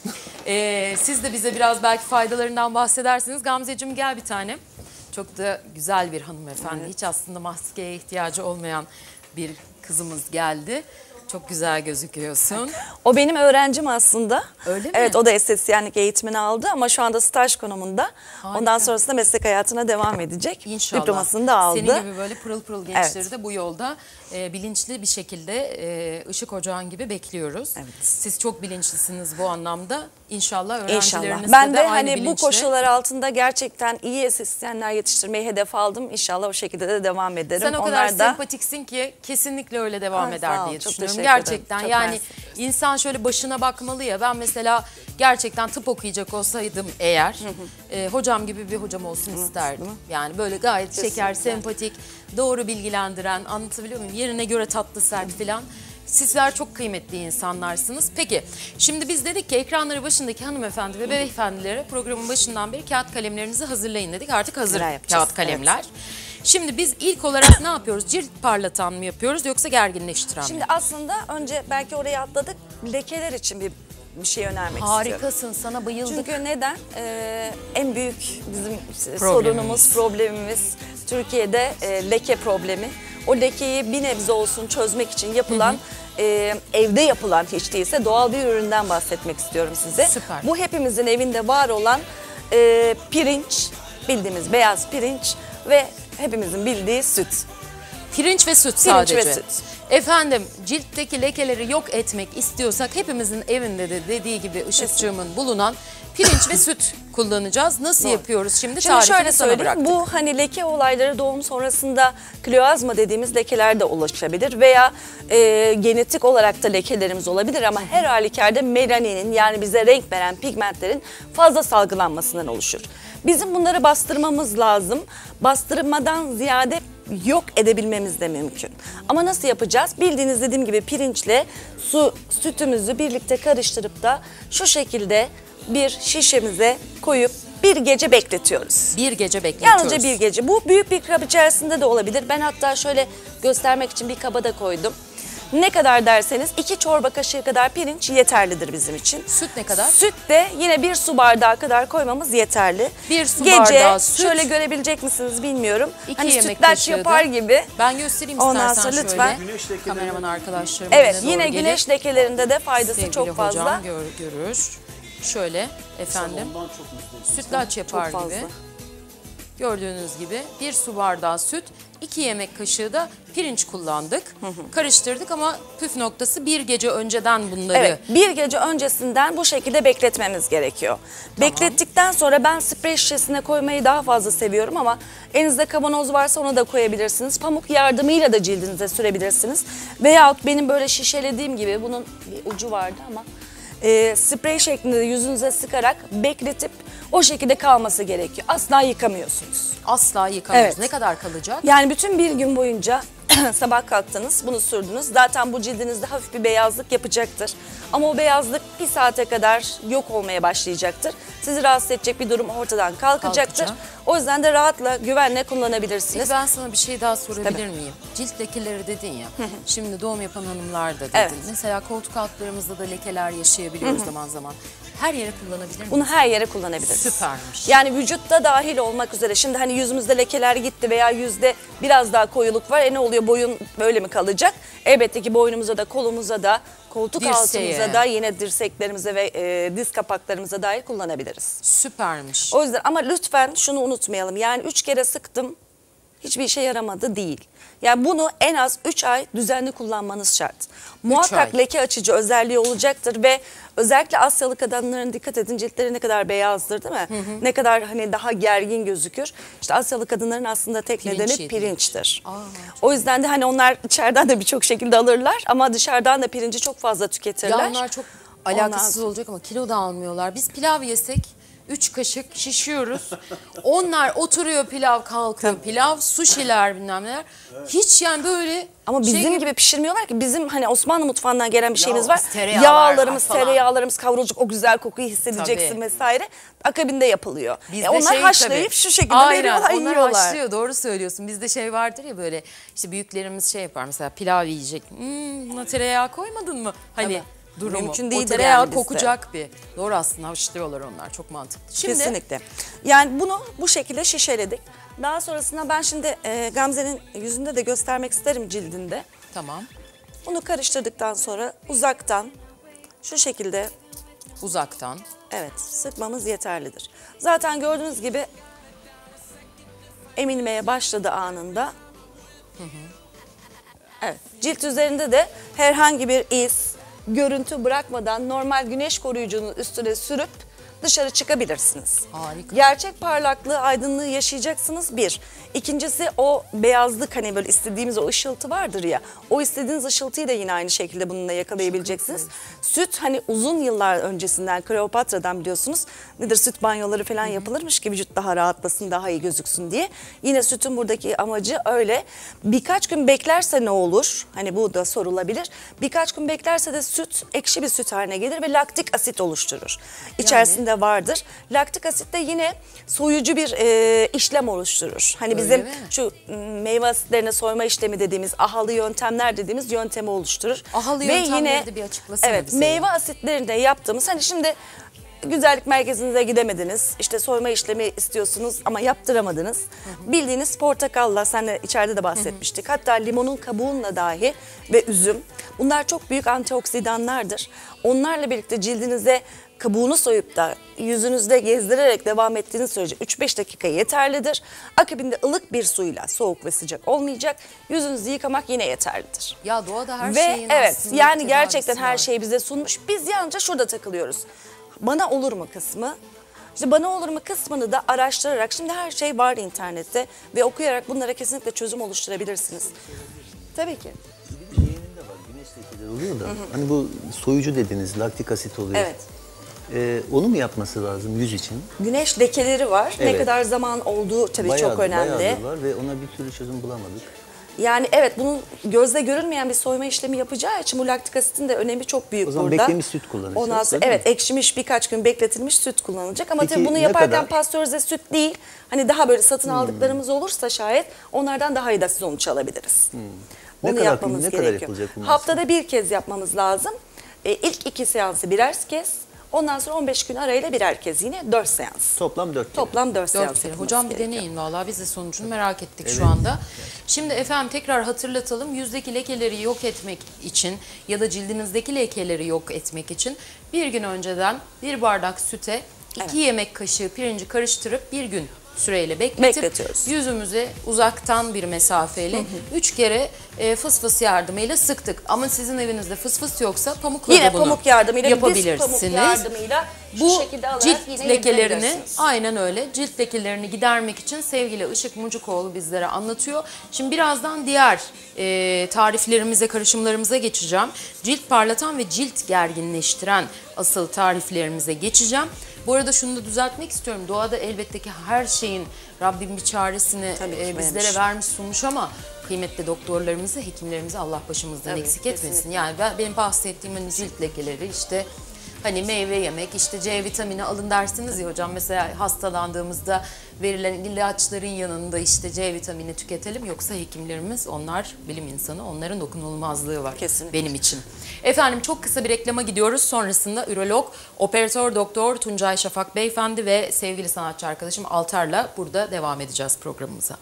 Siz de bize biraz belki faydalarından bahsedersiniz. Gamzeciğim gel bir tane. Çok da güzel bir hanımefendi. Hiç aslında maskeye ihtiyacı olmayan bir kızımız geldi. Çok güzel gözüküyorsun. O benim öğrencim aslında. Öyle mi? Evet, o da estetisyenlik eğitimini aldı ama şu anda staj konumunda. Harika. Ondan sonrasında meslek hayatına devam edecek. İnşallah. Diplomasını da aldı. Senin gibi böyle pırıl pırıl gençleri Evet. de bu yolda bilinçli bir şekilde Işık Ocağı'nın gibi bekliyoruz. Evet. Siz çok bilinçlisiniz bu anlamda. İnşallah öğrencileriniz İnşallah. Ben de aynı hani bu bilinçle. koşullar altında gerçekten iyi estetisyenler yetiştirmeyi hedef aldım. İnşallah o şekilde de devam ederim. Sen o kadar sempatiksin ki kesinlikle öyle devam Ay, eder sağ ol, diye çok düşünüyorum. teşekkür ederim. Gerçekten Çok yani mersi. insan şöyle başına bakmalı ya. Ben mesela gerçekten tıp okuyacak olsaydım eğer hocam gibi bir hocam olsun isterdim. Yani böyle gayet şeker, Kesinlikle. sempatik, doğru bilgilendiren, anlatabiliyor muyum? Yerine göre tatlı sert filan. Sizler çok kıymetli insanlarsınız. Peki şimdi biz dedik ki ekranları başındaki hanımefendi ve beyefendilere programın başından beri kağıt kalemlerinizi hazırlayın dedik. Artık hazır Neler yapacağız? kağıt kalemler. Şimdi biz ilk olarak ne yapıyoruz? Cilt parlatan mı yapıyoruz yoksa gerginleştiren mi? Şimdi aslında önce belki oraya atladık. Lekeler için bir şey önermek istiyorum. Harikasın, sana bayıldık. Çünkü neden? En büyük bizim Problemimiz. problemimiz Türkiye'de leke problemi. O lekeyi bir nebze olsun çözmek için yapılan, evde yapılan hiç değilse doğal bir üründen bahsetmek istiyorum size. Süper. Bu hepimizin evinde var olan pirinç, bildiğimiz beyaz pirinç ve hepimizin bildiği süt. Pirinç ve süt Pirinç sadece. ve süt. Efendim ciltteki lekeleri yok etmek istiyorsak hepimizin evinde de dediği gibi Işıkçığımın bulunan pirinç ve süt kullanacağız. Nasıl yapıyoruz şimdi? Şimdi Tarifini şöyle sana söyleyeyim, bıraktık. bu hani leke olayları doğum sonrasında kloazma dediğimiz lekeler de ulaşabilir veya genetik olarak da lekelerimiz olabilir ama her halükarda melaninin yani bize renk veren pigmentlerin fazla salgılanmasından oluşur. Bizim bunları bastırmamız lazım. Bastırmadan ziyade yok edebilmemiz de mümkün. Ama nasıl yapacağız? Bildiğiniz dediğim gibi pirinçle sütümüzü birlikte karıştırıp da şu şekilde bir şişemize koyup bir gece bekletiyoruz. Bir gece bekletiyoruz. Yalnızca bir gece. Bu büyük bir kap içerisinde de olabilir. Ben hatta şöyle göstermek için bir kaba da koydum. Ne kadar derseniz 2 çorba kaşığı kadar pirinç yeterlidir bizim için. Süt ne kadar? Süt de yine 1 su bardağı kadar koymamız yeterli. 1 su Gece, bardağı süt. şöyle görebilecek misiniz bilmiyorum. 2 Hani yemek sütlaç kaşığı da. yapar gibi. Ben göstereyim Ondan istersen sonra şöyle. lütfen. Güneş lekeleri- Kameraman arkadaşlarım Evet, önüne doğru yine gelir. güneş lekelerinde de faydası Sevgili çok fazla. hocam görür. Şöyle efendim. Ondan çok mutluyum. Sütlaç yapar Çok fazla. gibi. Gördüğünüz gibi 1 su bardağı süt, 2 yemek kaşığı da pirinç kullandık. Karıştırdık ama püf noktası bir gece önceden bunları. Evet, bir gece öncesinden bu şekilde bekletmemiz gerekiyor. Beklettikten sonra ben sprey şişesine koymayı daha fazla seviyorum ama elinizde kavanoz varsa ona da koyabilirsiniz. Pamuk yardımıyla da cildinize sürebilirsiniz. Veyahut benim böyle şişelediğim gibi bunun bir ucu vardı ama sprey şeklinde de yüzünüze sıkarak bekletip o şekilde kalması gerekiyor. Asla yıkamıyorsunuz. Asla yıkamıyoruz. Evet. Ne kadar kalacak? Yani bütün bir gün boyunca sabah kalktınız, bunu sürdünüz. Zaten bu cildinizde hafif bir beyazlık yapacaktır. Ama o beyazlık bir saate kadar yok olmaya başlayacaktır. Sizi rahatsız edecek bir durum ortadan kalkacaktır. Kalkacak. O yüzden de rahatla, güvenle kullanabilirsiniz. Peki ben sana bir şey daha sorabilir miyim? Cilt lekeleri dedin ya. Şimdi doğum yapan hanımlar da dedin. Evet. Mesela koltuk altlarımızda da lekeler yaşayabiliyoruz zaman zaman. Her yere kullanabilir miyiz? Bunu her yere kullanabiliriz. Süpermiş. Yani vücutta dahil olmak üzere. Şimdi hani yüzümüzde lekeler gitti veya yüzde biraz daha koyuluk var. Ne oluyor? Boyun böyle mi kalacak? Elbette ki boynumuza da, kolumuza da, koltuk Dirseğe. altımıza da, yine dirseklerimize ve diz kapaklarımıza dahil kullanabiliriz. Süpermiş. O yüzden ama lütfen şunu unutmayalım. Yani 3 kere sıktım, hiçbir işe yaramadı değil. Yani bunu en az 3 ay düzenli kullanmanız şart. Muhakkak ay. leke açıcı özelliği olacaktır ve özellikle Asyalı kadınların dikkat edin, ciltleri ne kadar beyazdır değil mi? Ne kadar hani daha gergin gözükür. İşte Asyalı kadınların aslında tek Pirinç nedeni yediği. pirinçtir. O yüzden de hani onlar içeriden de birçok şekilde alırlar ama dışarıdan da pirinci çok fazla tüketirler. Ya onlar çok alakasız olacak ama kilo da almıyorlar. Biz pilav yesek 3 kaşık şişiyoruz. Onlar oturuyor pilav kalkıyor pilav, suşiler bilmem neler. Hiç yani böyle Ama bizim şey gibi pişirmiyorlar ki. Bizim hani Osmanlı mutfağından gelen bir şeyimiz var. biz tereyağlar var Yağlarımız, falan. tereyağlarımız kavrulacak, o güzel kokuyu hissedeceksin Tabii. vesaire. Akabinde yapılıyor. Bizde Onlar şey haşlayıp tabii. şu şekilde Aynen, veriyorlar, onlar yiyorlar. haşlıyor, doğru söylüyorsun. Bizde şey vardır ya böyle işte büyüklerimiz şey yapar mesela pilav yiyecek. Buna tereyağı koymadın mı? Hani durumu. Mümkün o değildir tereyağı yani bizde. kokacak bir. Doğru aslında haşlıyorlar onlar, çok mantıklı. Şimdi Kesinlikle. Yani bunu bu şekilde şişeledik. Daha sonrasında ben şimdi Gamze'nin yüzünde de göstermek isterim, cildinde. tamam, Bunu karıştırdıktan sonra uzaktan şu şekilde uzaktan. evet sıkmamız yeterlidir. Zaten gördüğünüz gibi emilmeye başladı anında. Evet, cilt üzerinde de herhangi bir iz, görüntü bırakmadan normal güneş koruyucunun üstüne sürüp dışarı çıkabilirsiniz. Harika. Gerçek parlaklığı, aydınlığı yaşayacaksınız bir. İkincisi o beyazlık, hani böyle istediğimiz o ışıltı vardır ya. O istediğiniz ışıltıyı da yine aynı şekilde bununla yakalayabileceksiniz. Süt hani uzun yıllar öncesinden Kleopatra'dan biliyorsunuz nedir, süt banyoları falan yapılırmış ki vücut daha rahatlasın, daha iyi gözüksün diye. Yine sütün buradaki amacı öyle. Birkaç gün beklerse ne olur? Hani bu da sorulabilir. Birkaç gün beklerse de süt ekşi bir süt haline gelir ve laktik asit oluşturur. İçerisinde vardır. Laktik asit de yine soyucu bir işlem oluşturur. Hani Öyle bizim mi? şu meyve asitlerine soyma işlemi dediğimiz, ahalı yöntemler dediğimiz yöntemi oluşturur. Ahalı Ve yöntemleri yine, de bir açıklasana evet, bize. meyve asitlerinde yaptığımız, hani şimdi güzellik merkezinize gidemediniz, işte soyma işlemi istiyorsunuz ama yaptıramadınız. Bildiğiniz portakalla, senle içeride de bahsetmiştik. Hatta limonun kabuğunla dahi ve üzüm. Bunlar çok büyük antioksidanlardır. Onlarla birlikte cildinize kabuğunu soyup da yüzünüzde gezdirerek devam ettiğiniz sürece 3-5 dakika yeterlidir. Akabinde ılık bir suyla, soğuk ve sıcak olmayacak, yüzünüzü yıkamak yine yeterlidir. Ya doğada her Ve şeyin evet, aslında yani tedavisi gerçekten her var. şeyi bize sunmuş. Biz yalnızca şurada takılıyoruz. Bana olur mu kısmı. İşte bana olur mu kısmını da araştırarak, şimdi her şey var internette ve okuyarak bunlara kesinlikle çözüm oluşturabilirsiniz. Tabii ki. Yeğeninde var, güneş lekeleri oluyor da. Hani bu soyucu dediğiniz laktik asit oluyor. Evet. Onu mu yapması lazım yüz için? Güneş lekeleri var. Ne Evet. kadar zaman olduğu tabii çok önemli. Bayağıdır var ve ona bir türlü çözüm bulamadık. Yani evet, bunun gözle görünmeyen bir soyma işlemi yapacağı için bu laktik asitin de önemi çok büyük O zaman burada. beklemiş süt kullanacağız, Ondan sonra, değil mi? evet, ekşimiş, birkaç gün bekletilmiş süt kullanılacak ama Peki, tabii bunu ne yaparken kadar? pastörize süt değil, hani daha böyle satın aldıklarımız olursa şayet onlardan daha iyi da sonuç alabiliriz. Ne Onu kadar yapmamız ne kadar gerekiyor. yapılacak bu masaj? Haftada bir kez yapmamız lazım. İlk 2 seansı birer kez. Ondan sonra 15 gün arayla birer kez, yine 4 seans. Toplam 4 kere. Toplam 4 4 seans kere. yapılması Hocam bir gerekiyor. deneyin vallahi, biz de sonucunu merak ettik şu anda. Şimdi efendim tekrar hatırlatalım. Yüzdeki lekeleri yok etmek için ya da cildinizdeki lekeleri yok etmek için bir gün önceden 1 bardak süte 2 yemek kaşığı pirinci karıştırıp bir gün süreyle Bekletiyoruz. yüzümüze uzaktan bir mesafeyle 3 kere fıs fıs yardımıyla sıktık. Ama sizin evinizde fıs fıs yoksa pamukla Yine da bunu pamuk yardımıyla, yapabilirsiniz. diz pamuk yardımıyla şu Bu şekilde alarak cilt yine lekelerini, yedirebilirsiniz. aynen öyle, cilt lekelerini gidermek için sevgili Işık Mucukoğlu bizlere anlatıyor. Şimdi birazdan diğer tariflerimize, karışımlarımıza geçeceğim. Cilt parlatan ve cilt gerginleştiren asıl tariflerimize geçeceğim. Bu arada şunu da düzeltmek istiyorum. Doğada elbette ki her şeyin Rabbim bir çaresini Tabii ki bizlere vermiş. vermiş, sunmuş ama kıymetli doktorlarımızı, hekimlerimizi Allah başımızdan Tabii, eksik etmesin. kesinlikle. Yani benim bahsettiğim hani cilt lekeleri, işte hani meyve yemek, işte C vitamini alın dersiniz ya hocam. Mesela hastalandığımızda verilen ilaçların yanında işte C vitamini tüketelim. Yoksa hekimlerimiz, onlar bilim insanı, onların dokunulmazlığı var Kesinlikle. benim için. Efendim çok kısa bir reklama gidiyoruz. Sonrasında ürolog, operatör doktor Tuncay Şafak beyefendi ve sevgili sanatçı arkadaşım Altar'la burada devam edeceğiz programımıza.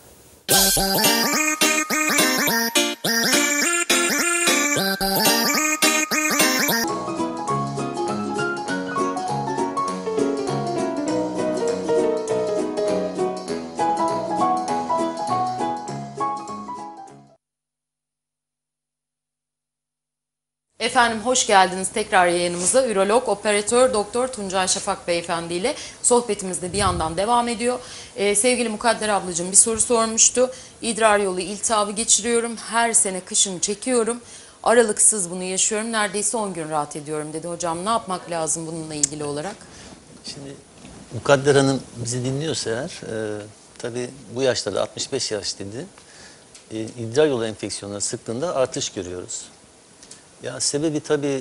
Efendim hoş geldiniz tekrar yayınımıza. Ürolog, operatör doktor Tuncay Şafak beyefendi ile sohbetimiz de bir yandan devam ediyor. Sevgili Mukadder ablacığım bir soru sormuştu. İdrar yolu iltihabı geçiriyorum. Her sene kışın çekiyorum. Aralıksız bunu yaşıyorum. Neredeyse 10 gün rahat ediyorum dedi. Hocam ne yapmak lazım bununla ilgili olarak? Şimdi Mukadder Hanım bizi dinliyorsa eğer, tabii bu yaşlarda 65 yaş dedi. İdrar yolu enfeksiyonları sıklığında artış görüyoruz. Ya sebebi tabii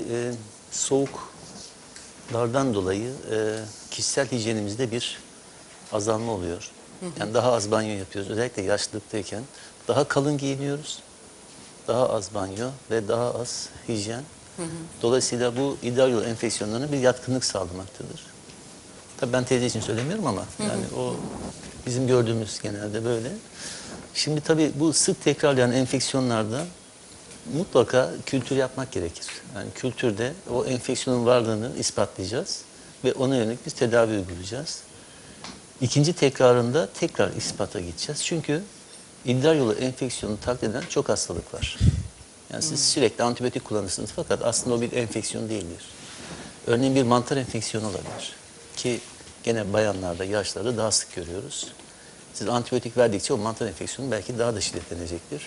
soğuklardan dolayı kişisel hijyenimizde bir azalma oluyor. Yani daha az banyo yapıyoruz. Özellikle yaşlılıktayken daha kalın giyiniyoruz. Daha az banyo ve daha az hijyen. Dolayısıyla bu idrar yolu enfeksiyonlarına bir yatkınlık sağlamaktadır. Tabii ben teyze için söylemiyorum ama yani o bizim gördüğümüz genelde böyle. Şimdi tabii bu sık tekrarlayan enfeksiyonlarda mutlaka kültür yapmak gerekir. Yani kültürde o enfeksiyonun varlığını ispatlayacağız ve ona yönelik biz tedavi uygulayacağız. İkinci tekrarında tekrar ispata gideceğiz. Çünkü idrar yolu enfeksiyonu taklit eden çok hastalık var. Yani siz sürekli antibiyotik kullanırsınız fakat aslında o bir enfeksiyon değildir. Örneğin bir mantar enfeksiyonu olabilir. Ki gene bayanlarda, yaşlarda daha sık görüyoruz. Siz antibiyotik verdikçe o mantar enfeksiyonu belki daha da şiddetlenecektir.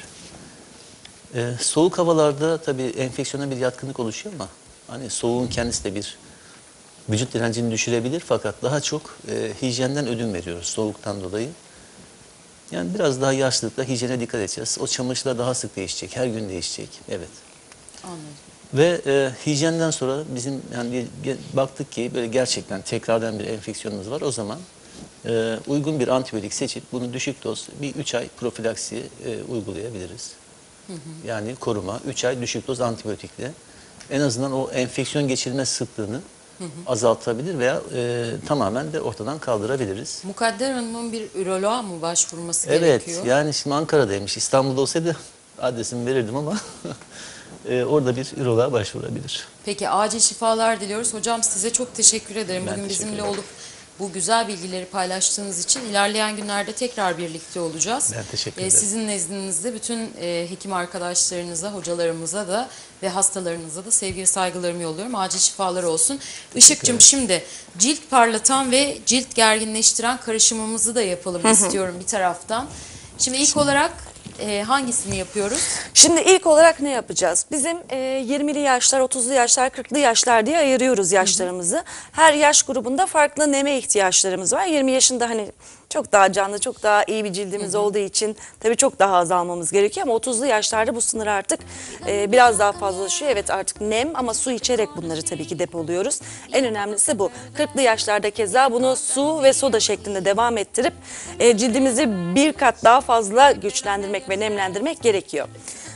Soğuk havalarda tabii enfeksiyona bir yatkınlık oluşuyor ama hani soğuğun kendisi de bir vücut direncini düşürebilir fakat daha çok hijyenden ödün veriyoruz soğuktan dolayı. Yani biraz daha yaşlılıkla hijyene dikkat edeceğiz. O çamaşırlar daha sık değişecek, her gün değişecek. Evet. Anladım. Ve hijyenden sonra bizim yani baktık ki böyle gerçekten tekrardan bir enfeksiyonumuz var. O zaman uygun bir antibiyotik seçip bunu düşük doz bir 3 ay profilaksi uygulayabiliriz. Yani koruma 3 ay düşük doz antibiyotikle en azından o enfeksiyon geçirme sıklığını azaltabilir veya tamamen de ortadan kaldırabiliriz. Mukadder Hanım'ın bir üroloğa mı başvurması Evet, gerekiyor? yani şimdi Ankara'daymış. İstanbul'da olsaydı adresimi verirdim ama orada bir üroloğa başvurabilir. Peki acil şifalar diliyoruz. Hocam size çok teşekkür ederim. Ben Bugün teşekkür bizimle ederim. olup bu güzel bilgileri paylaştığınız için ilerleyen günlerde tekrar birlikte olacağız. Ben teşekkür ederim. Sizin nezdinizde bütün hekim arkadaşlarınıza, hocalarımıza da ve hastalarınıza da sevgili saygılarımı yolluyorum. Acil şifalar olsun. Işıkçım şimdi cilt parlatan ve cilt gerginleştiren karışımımızı da yapalım istiyorum bir taraftan. Şimdi ilk olarak hangisini yapıyoruz? Şimdi ilk olarak ne yapacağız? Bizim 20'li yaşlar, 30'lu yaşlar, 40'lı yaşlar diye ayırıyoruz yaşlarımızı. Her yaş grubunda farklı neme ihtiyaçlarımız var. 20 yaşında hani çok daha canlı, çok daha iyi bir cildimiz olduğu için tabii çok daha az almamız gerekiyor. Ama 30'lu yaşlarda bu sınır artık biraz daha fazlalaşıyor. Evet artık nem ama su içerek bunları tabii ki depoluyoruz. En önemlisi bu. 40'lı yaşlarda keza bunu su ve soda şeklinde devam ettirip cildimizi bir kat daha fazla güçlendirmek ve nemlendirmek gerekiyor.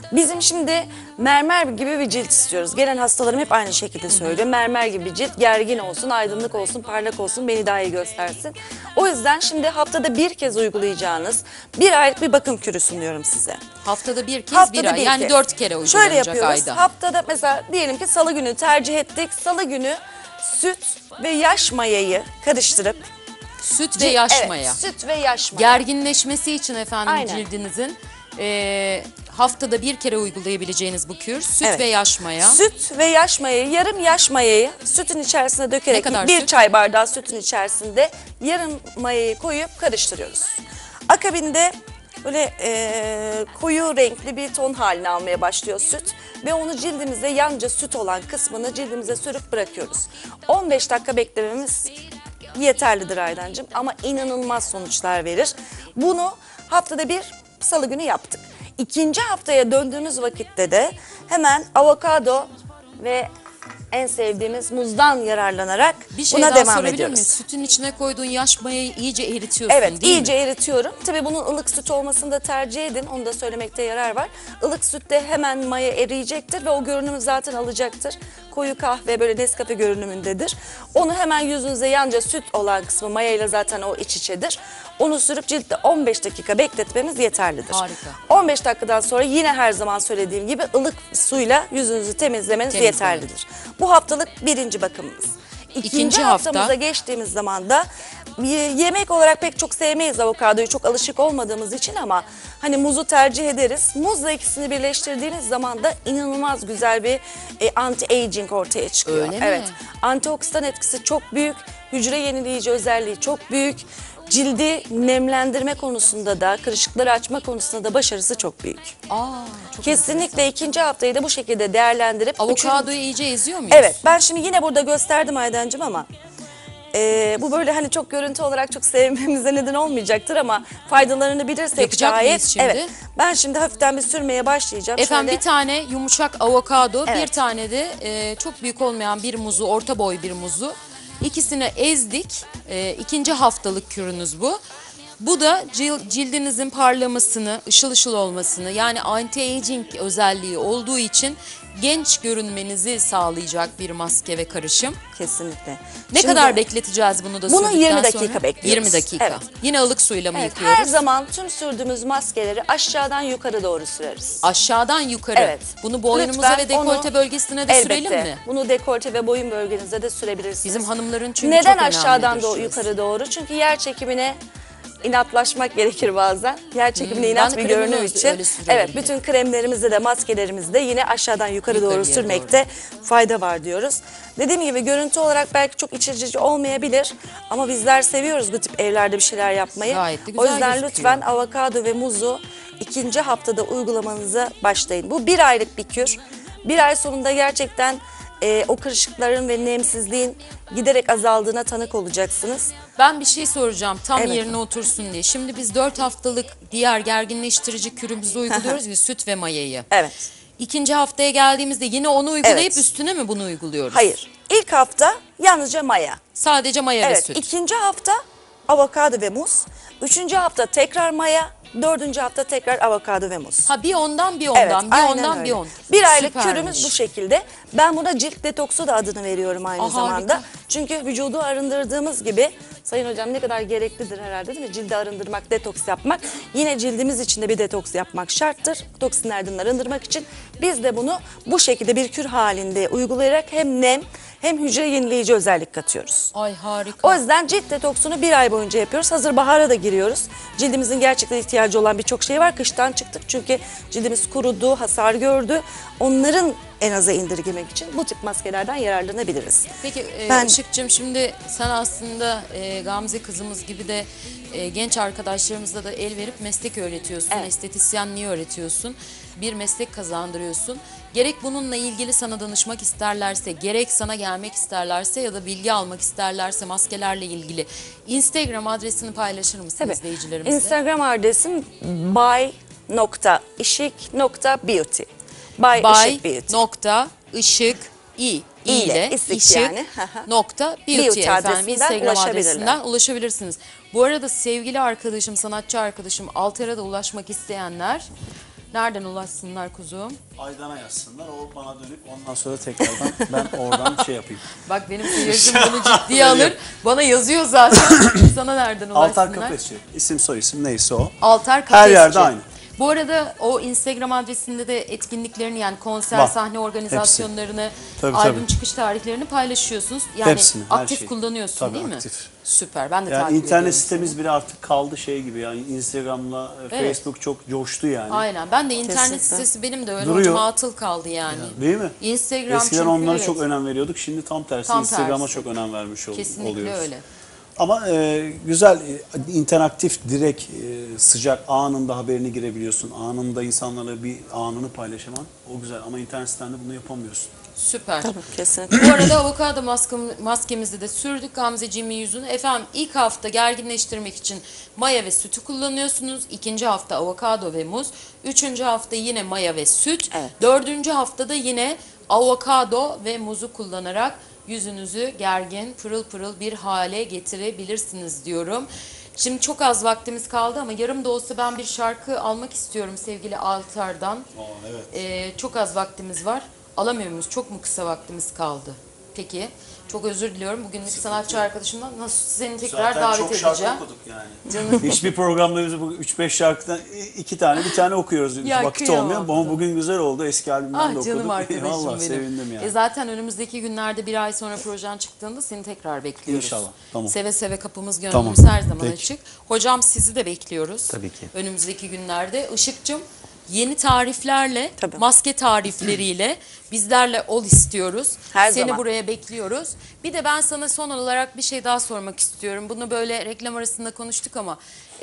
Bizim şimdi mermer gibi bir cilt istiyoruz. Gelen hastalarım hep aynı şekilde söylüyor. Mermer gibi bir cilt, gergin olsun, aydınlık olsun, parlak olsun, beni daha iyi göstersin. O yüzden şimdi haftada bir kez uygulayacağınız 1 aylık bir bakım kürü sunuyorum size. Haftada bir kez Haftada bir ay. bir Yani kez. 4 kere uygulanacak Şöyle yapıyoruz. ayda. Haftada mesela diyelim ki salı günü tercih ettik. Salı günü süt ve yaş mayayı karıştırıp Süt ve yaş evet, maya. süt ve yaş maya. Gerginleşmesi için efendim Aynen. cildinizin haftada bir kere uygulayabileceğiniz bu kür süt Evet. ve yaş maya. Süt ve yaş mayayı, yarım yaş mayayı sütün içerisine dökerek Ne kadar bir süt? çay bardağı sütün içerisinde yarım mayayı koyup karıştırıyoruz. Akabinde böyle koyu renkli bir ton haline almaya başlıyor süt ve onu cildimize yanca süt olan kısmını cildimize sürüp bırakıyoruz. 15 dakika beklememiz yeterlidir Aydancığım ama inanılmaz sonuçlar verir. Bunu haftada bir salı günü yaptık. İkinci haftaya döndüğümüz vakitte de hemen avokado ve en sevdiğimiz muzdan yararlanarak Bir şey buna daha devam sorabilir ediyoruz. miyim? Sütün içine koyduğun yaş mayayı iyice eritiyorsun Evet, değil iyice mi? eritiyorum. Tabii bunun ılık süt olmasını da tercih edin. Onu da söylemekte yarar var. Ilık sütte hemen maya eriyecektir ve o görünümü zaten alacaktır. Koyu kahve böyle Nescafe görünümündedir. Onu hemen yüzünüze yanca süt olan kısmı mayayla zaten o iç içedir. Onu sürüp ciltte 15 dakika bekletmemiz yeterlidir. Harika. 15 dakikadan sonra yine her zaman söylediğim gibi ılık suyla yüzünüzü temizlemeniz yeterlidir. Bu haftalık birinci bakımımız. İkinci haftamıza hafta geçtiğimiz zaman da yemek olarak pek çok sevmeyiz avokadoyu, çok alışık olmadığımız için ama hani muzu tercih ederiz. Muzla ikisini birleştirdiğiniz zaman da inanılmaz güzel bir anti-aging ortaya çıkıyor. Öyle mi? Evet. Antioksidan etkisi çok büyük, hücre yenileyici özelliği çok büyük. Cildi nemlendirme konusunda da, kırışıkları açma konusunda da başarısı çok büyük. çok Kesinlikle ikinci haftayı da bu şekilde değerlendirip... Avokadoyu iyice eziyor muyuz? Evet, ben şimdi yine burada gösterdim Aydancığım ama bu böyle hani çok görüntü olarak çok sevmemize neden olmayacaktır ama faydalarını bilirsek Yapacak şayet. mıyız şimdi? Evet, ben şimdi hafiften bir sürmeye başlayacağım. Efendim Şöyle, bir tane yumuşak avokado, Evet. bir tane de çok büyük olmayan bir muzu, orta boy bir muzu. İkisini ezdik. İkinci haftalık kürünüz bu. Bu da cildinizin parlamasını, ışıl ışıl olmasını yani anti-aging özelliği olduğu için genç görünmenizi sağlayacak bir maske ve karışım. kesinlikle. Ne Şimdi- kadar bekleteceğiz bunu da Bunu sürdükten 20 dakika sonra? bekliyoruz. 20 dakika. Evet. Yine ılık suyla mı Evet, yıkıyoruz? her zaman tüm sürdüğümüz maskeleri aşağıdan yukarı doğru süreriz. Aşağıdan yukarı. Evet. Bunu boynumuza Lütfen ve dekolte onu- bölgesine de Elbette. sürelim mi? Bunu dekolte ve boyun bölgenize de sürebilirsiniz. Bizim hanımların çünkü Neden çok aşağıdan önemlidir doğru şurası. yukarı doğru? Çünkü yer çekimine inatlaşmak gerekir bazen. Yer çekimine inat ben de bir kremimi görünüm için. öyle sürüyorum Evet, bütün kremlerimizi de maskelerimizi de yine aşağıdan yukarı doğru Yukarıya sürmekte fayda var diyoruz. Dediğim gibi görüntü olarak belki çok iç açıcı olmayabilir ama bizler seviyoruz bu tip evlerde bir şeyler yapmayı. Gayet de O güzel yüzden gözüküyor. lütfen avokado ve muzu ikinci haftada uygulamanıza başlayın. Bu 1 aylık bir kür. 1 ay sonunda gerçekten o kırışıkların ve nemsizliğin giderek azaldığına tanık olacaksınız. Ben bir şey soracağım tam Evet. yerine otursun diye. Şimdi biz 4 haftalık diğer gerginleştirici kürümüzü uyguluyoruz ya süt ve mayayı. Evet. İkinci haftaya geldiğimizde yine onu uygulayıp Evet. üstüne mi bunu uyguluyoruz? Hayır. İlk hafta yalnızca maya. Sadece maya ve Evet. süt. İkinci hafta avokado ve muz. Üçüncü hafta tekrar maya. Dördüncü hafta tekrar avokado ve muz. Ha bir ondan bir ondan Evet, bir aynen ondan öyle. bir on. 1 aylık Süpermiş. kürümüz bu şekilde. Ben buna cilt detoksu da adını veriyorum aynı zamanda. harika. Çünkü vücudu arındırdığımız gibi Sayın Hocam ne kadar gereklidir herhalde değil mi? Cildi arındırmak, detoks yapmak. Yine cildimiz için de bir detoks yapmak şarttır. Toksinlerden arındırmak için. Biz de bunu bu şekilde bir kür halinde uygulayarak hem nem hem hücre yenileyici özellik katıyoruz. Ay harika. O yüzden cilt detoksunu 1 ay boyunca yapıyoruz. Hazır bahara da giriyoruz. Cildimizin gerçekten ihtiyacı olan birçok şey var. Kıştan çıktık çünkü cildimiz kurudu, hasar gördü. Onların en aza indirgemek için bu tip maskelerden yararlanabiliriz. Peki Ben- Işık'cığım şimdi sen aslında Gamze kızımız gibi de genç arkadaşlarımızla da el verip meslek öğretiyorsun. Evet. Estetisyenliği öğretiyorsun. Bir meslek kazandırıyorsun. Gerek bununla ilgili sana danışmak isterlerse, gerek sana gelmek isterlerse ya da bilgi almak isterlerse maskelerle ilgili Instagram adresini paylaşır mısın Tabii. izleyicilerimizle? Instagram adresim by.işik.beauty. By Bay Işık Beauty. nokta ışık i ile islik ışık yani. nokta beauty Beauty efendim adresinden Instagram ulaşabilirler. adresinden ulaşabilirsiniz. Bu arada sevgili arkadaşım, sanatçı arkadaşım Alter'a da ulaşmak isteyenler Nereden ulaşsınlar kuzum? Aydan'a yazsınlar. O bana dönüp ondan sonra tekrardan ben oradan şey yapayım. Bak benim seyircim bunu ciddiye alır. Bana yazıyor zaten. Sana nereden ulaşsınlar? Altar Kafesçi. İsim soy isim neyse o. Altar Kafesçi. Her yerde aynı. Bu arada o Instagram adresinde de etkinliklerini yani konser, Var. sahne organizasyonlarını, Tabii, albüm tabii. çıkış tarihlerini paylaşıyorsunuz. Yani Hepsini, her aktif şeyi. kullanıyorsun Tabii, değil mi? aktif. Süper. Ben de Yani takip ediyorum internet seni. sitemiz bile artık kaldı şey gibi yani Instagram'la Evet. Facebook çok coştu yani. Aynen. Ben de internet Kesinlikle. sitesi benim de öyle Duruyor. hocam atıl kaldı yani. Değil mi? Instagram Eskiden çünkü onlara evet. çok önem veriyorduk. Şimdi tam tersi Tam Instagram'a tersi. çok önem vermiş Kesinlikle oluyoruz. öyle. Ama güzel, interaktif, direkt, sıcak, anında haberini girebiliyorsun. Anında insanlarla bir anını paylaşaman o güzel. Ama internet sitende bunu yapamıyorsun. Süper. Tabii, kesinlikle. Bu arada avokado maskemizi de sürdük Gamzeciğimin yüzünü. Efendim ilk hafta gerginleştirmek için maya ve sütü kullanıyorsunuz. İkinci hafta avokado ve muz. Üçüncü hafta yine maya ve süt. Evet. Dördüncü haftada yine avokado ve muzu kullanarak yüzünüzü gergin, pırıl pırıl bir hale getirebilirsiniz diyorum. Şimdi çok az vaktimiz kaldı ama yarım da olsa ben bir şarkı almak istiyorum sevgili Altar'dan. Evet. Çok az vaktimiz var. Alamıyor muyuz? Çok mu kısa vaktimiz kaldı? Peki. Çok özür diliyorum. Bugünlük sanatçı arkadaşımdan nasıl seni tekrar Zaten davet çok edeceğim. şarkı okuduk yani. Hiçbir programda biz bu 3-5 şarkıdan 2 tane bir tane okuyoruz. Ya, Vakit kıyamam olmuyor ama bugün güzel oldu. Eski albümden de Ah okuduk. canım arkadaşım Vallahi benim. sevindim yani. Zaten önümüzdeki günlerde bir ay sonra projen çıktığında seni tekrar bekliyoruz. İnşallah, tamam. Seve seve kapımız gönlümüz Tamam, her zaman peki. açık. Hocam sizi de bekliyoruz. Tabii ki. Önümüzdeki günlerde. Işık'cığım yeni tariflerle, Tabii. maske tarifleriyle bizlerle ol istiyoruz. Her Seni zaman. buraya bekliyoruz. Bir de ben sana son olarak bir şey daha sormak istiyorum. Bunu böyle reklam arasında konuştuk ama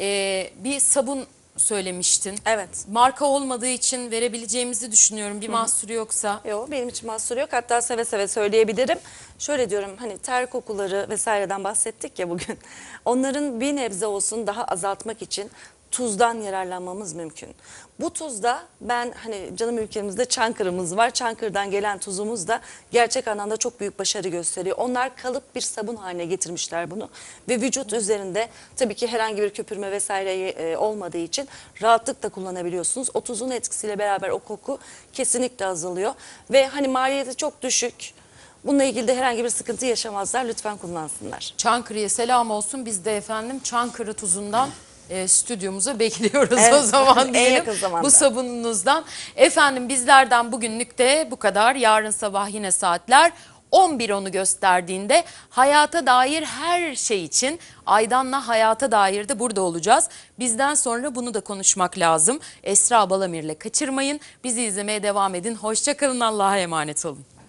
bir sabun söylemiştin. Evet. Marka olmadığı için verebileceğimizi düşünüyorum. Bir mahsuru yoksa. Yok, benim için mahsur yok. Hatta seve seve söyleyebilirim. Şöyle diyorum, hani ter kokuları vesaireden bahsettik ya bugün. Onların bir nebze olsun daha azaltmak için tuzdan yararlanmamız mümkün. Bu tuzda ben hani canım ülkemizde Çankırı'mız var. Çankırı'dan gelen tuzumuz da gerçek anlamda çok büyük başarı gösteriyor. Onlar kalıp bir sabun haline getirmişler bunu. Ve vücut üzerinde tabii ki herhangi bir köpürme vesaire olmadığı için rahatlıkla kullanabiliyorsunuz. O tuzun etkisiyle beraber o koku kesinlikle azalıyor. Ve hani maliyeti çok düşük. Bununla ilgili de herhangi bir sıkıntı yaşamazlar. Lütfen kullansınlar. Çankırı'ya selam olsun. Biz de efendim Çankırı tuzundan stüdyomuza bekliyoruz Evet, o zaman en diyelim. yakın zamanda. Bu sabununuzdan. Efendim bizlerden bugünlük de bu kadar. Yarın sabah yine saatler 11.10'u gösterdiğinde hayata dair her şey için Aydan'la hayata dair de burada olacağız. Bizden sonra bunu da konuşmak lazım. Esra Balamir'le kaçırmayın. Bizi izlemeye devam edin. Hoşça kalın. Allah'a emanet olun.